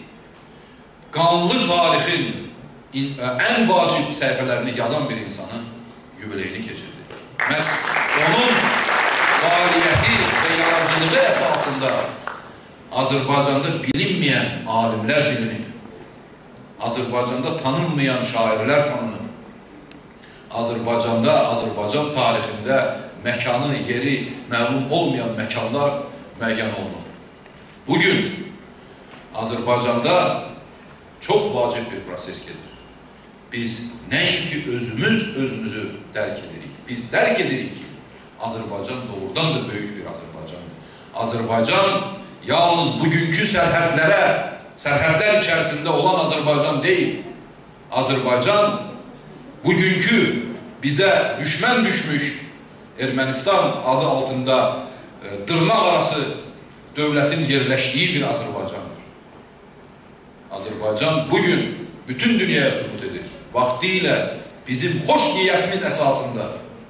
qanlı tarixin ən vacib səhifələrini yazan bir insanın yubileyini keçirdik. Məhz onun fəaliyyəti və yaradıcılığı əsasında Azərbaycanda bilinməyən alimlər bilinir. Azərbaycanda tanınmayan şairlər tanınır. Azərbaycanda, Azərbaycan tarixində məkanı, yeri məlum olmayan məkanlar müəyyən olunur. Bugün Azərbaycanda çox vacib bir proses gedir. Biz nəinki özümüz özümüzü dərk edirik. Biz dərk edirik ki, Azərbaycan doğrudan da böyük bir Azərbaycandır. Azərbaycan yalnız bugünkü sərhədlərə, sərhədlər içərisində olan Azərbaycan deyil. Azərbaycan bugünkü bizə düşmən düşmüş Ermənistan adı altında e, dırnaq arası dövlətin yerləşdiyi bir Azərbaycandır. Azərbaycan bugün bütün dünyaya sübut edir. Vaxtilə bizim xoş niyyətimiz əsasında,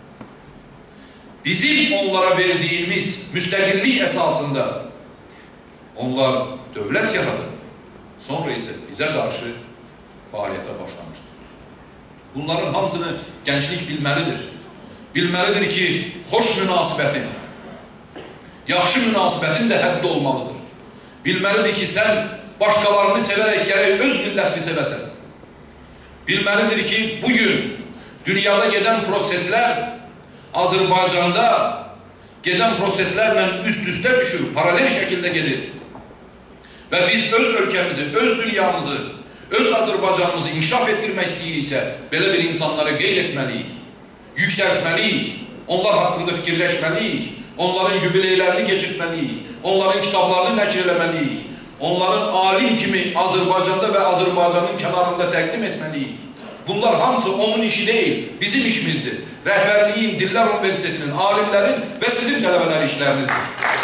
bizim onlara verdiyimiz müstəqillik əsasında onlar dövlət yaradır. Sonra isə bizə qarşı fəaliyyətə başlamışdır. Bunların hamısını gənclik bilməlidir. Bilməlidir ki, xoş münasibətin, yaxşı münasibətin də həddi olmalıdır. Bilməlidir ki, sən başqalarını sevərək gərək öz millətini sevəsən. Bilməlidir ki, bugün dünyada gedən proseslər Azərbaycanda gedən proseslərlə üst-üstə düşür, paralel şəkildə gedir. Və biz öz ölkəmizi, öz dünyamızı, öz Azərbaycanımızı inkişaf etdirmək istəyiriksə, belə bir insanları qeyd etməliyik, yüksəltməliyik, onlar haqqında fikirləşməliyik, onların jubileylərini geçirtməliyik, onların kitablarını nəşr eləməliyik, onların alim kimi Azərbaycanda və Azərbaycanın kənarında təqdim etməliyik. Bunlar hamısı onun işi deyil, bizim işimizdir. Rəhbərliyin, Dillər Universitetinin, alimlərin və sizin tələbələr işlərinizdir.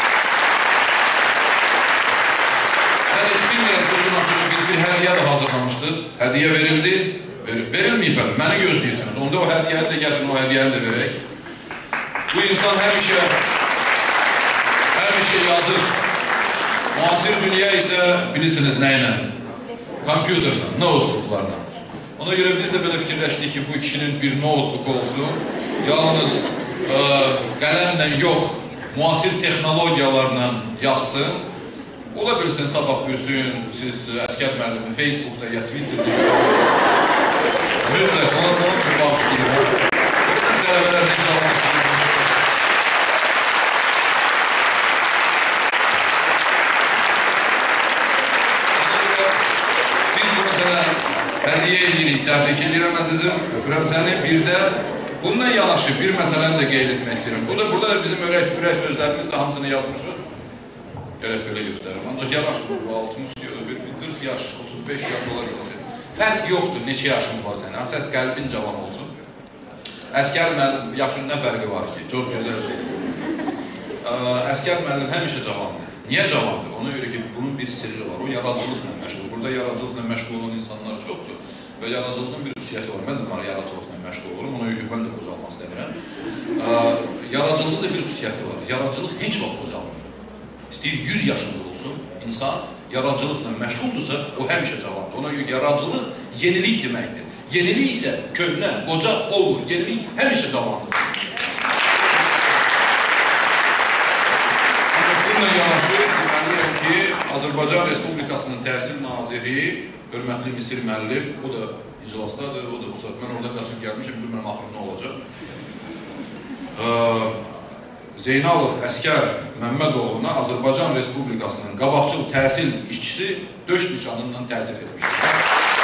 Mən heç bilmirəm, sözün açığı biz bir hədiyyə də hazırlamışdıq. Hədiyyə verildi, verilməyib hələ, məni gözləyirsiniz. Onda o hədiyyəni də gətirin, o hədiyyəni də verək. Bu insan həmişə, həmişə yazır. Müasir dünya isə bilirsiniz nə ilə? Kompüterlə, notebooklarla. Ona görə biz də belə fikirləşdik ki, bu kişinin bir notebook olsun, yalnız e, qələmlə yox, müasir texnologiyalarla yazsın. Ola bilsin, sabah bilsin, siz Əskər müəllimi Facebookda ya Twitter'da mütləq, ona onun üçün bağışlayın. Bizim tələbələr necə almaq istəyir? Hədiyyə edirik, təbrik edirəm əzizim, öpürəm səni. Bir də bundan yanaşı bir məsələni də qeyd etmək istəyirəm. Burada, burada da bizim ürək, ürək sözlərimiz də hamısını yazmışıq. Gələk belə göstərim. Ancaq yanaşmır, bu altmış, qırx yaş, otuz beş yaş ola bilsin. Fərq yoxdur, neçə yaşın var sənin. Əsas qəlbin cavan olsun. Əskər müəllim, yaşın nə fərqi var ki? Çox gözəl şey. Əskər müəllim həmişə cavandır. Niyə cavandır? Ona görə ki, bunun bir sirri var. O yaradıcılıqla məşğul. Burada yaradıcılıqla məşğul olan insanlar çoxdur. Və yaradıcılığın bir xüsusiyyəti var. Mən də bana yaradıcılıqla məşğul olurum. Ona görə ki, mən də qocalmaq istəmirəm. Yaradıcılığın da bir xüsusiyyəti var. Yaradıcılıq heç vaxt qocalmır. İstəyir yüz yaşında olsun, insan yaradıcılıqla məşğuldursa, o həmişə cavandır. Ona görə ki, yaradıcılıq yenilik deməkdir. Yenilik isə köhnə, qoca olmur. Yenilik həmişə cavandır. Bununla yanaşı, deməliyəm ki, Azərbaycan Respublikasının Təhsil Naziri, hörmətli Misir müəllim, o da iclasdadır, o da bu saat. Mən orada qaçıb gəlmişəm, bilmirəm axırı nə olacaq. Zeynalov Əskər Məmmədoğlu'na Azərbaycan Respublikasının qabaqcıl təhsil işçisi döş nişanından təltif etmişdir.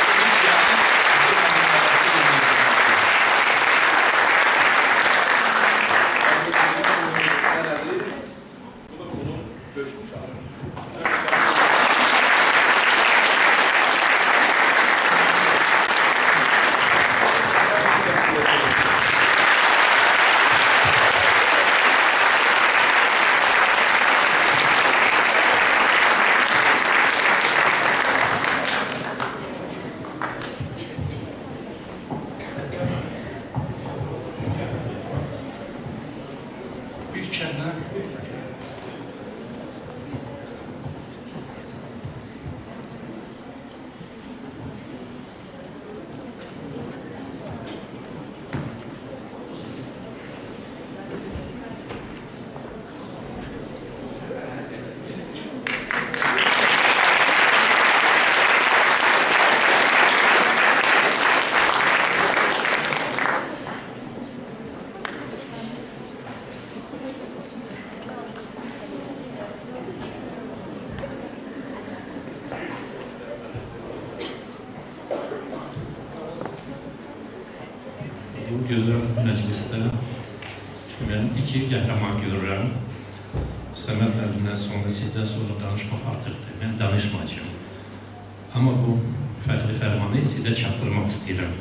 Bu gözəl məclisdə mən iki qəhrəman görürəm. Səməd müəllimdən sonra, sizdən sonra danışmaq artıqdır. Mən danışmayacağım. Amma bu fərqli fərmanı sizə çatdırmaq istəyirəm.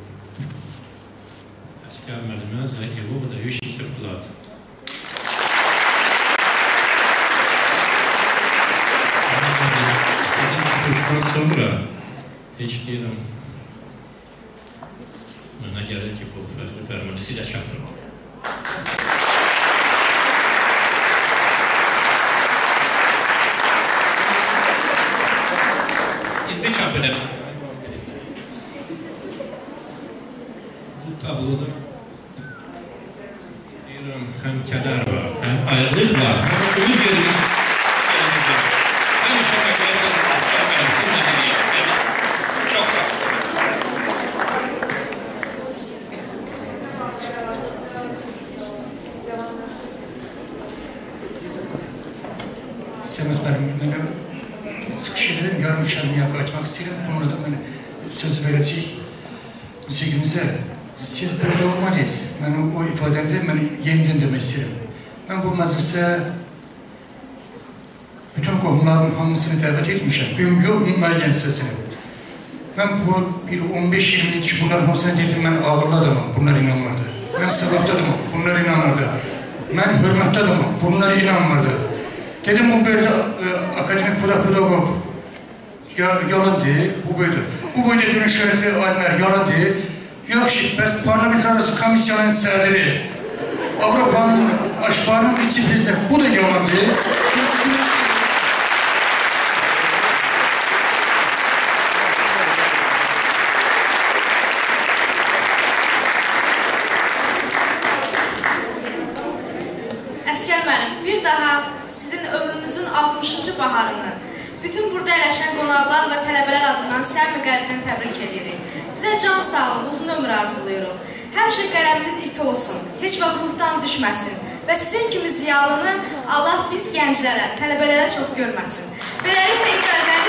Əskər müəllimə za его выдающийся вклад. Ondan sonra heç deyirəm, mənə gəlir ki, bu fəxri fərmanı sizə çatdırmalıyım. İndi çap edəm. Bu tabloda deyirəm, həm kədər var, həm ayrılıq var, həm ölü gerilik. Həmişə məqələsən, əsgər mənim, siz nə deyəyəm? Çox sağ olsun. Səməd bərim, mənə sıxış edelim, yarım kəlməyə qayıtmaq istəyirəm. Bununla da mən söz verəcək müziqimizə. Siz burada olmalıyız. Mən o ifadəmdə mən yenidən demək istəyirəm. Mən bu məclisə bütün qohumların hamısını dəvət etmişəm. Bugün yox, müəyyən səsini. Mən bu bir on beş iyirmi ildir ki, bunların hamısını dedim, mən ağırlı adamım, bunlar inanmırdı. Mən savablı adamım, bunlar inanmırdı. Mən hörmətli adamım, bunlar inanmırdı. Dedim, bu böyle e, akademik pedagog yalan değil, bu böyle. Bu böyle dönüş şerefli alimler yalan değil. Yaxşı, bəs parlamentler arası komisyonun sədri, Avrupa'nın aşbanın vitse-prezidenti, bu da yalan değil. Əskər müəllim, bir daha sizin ömrünüzün altmışıncı baharını bütün burada əyləşən qonaqlar və tələbələr adından səmimi qəlbdən təbrik edirik. Sizə can sağlıq, uzun ömür arzulayırıq. Həmişə qələminiz it olsun, heç vaxt ruhdan düşməsin və sizin kimi ziyalını Allah biz gənclərə, tələbələrə çox görməsin. Beləliklə icazəniz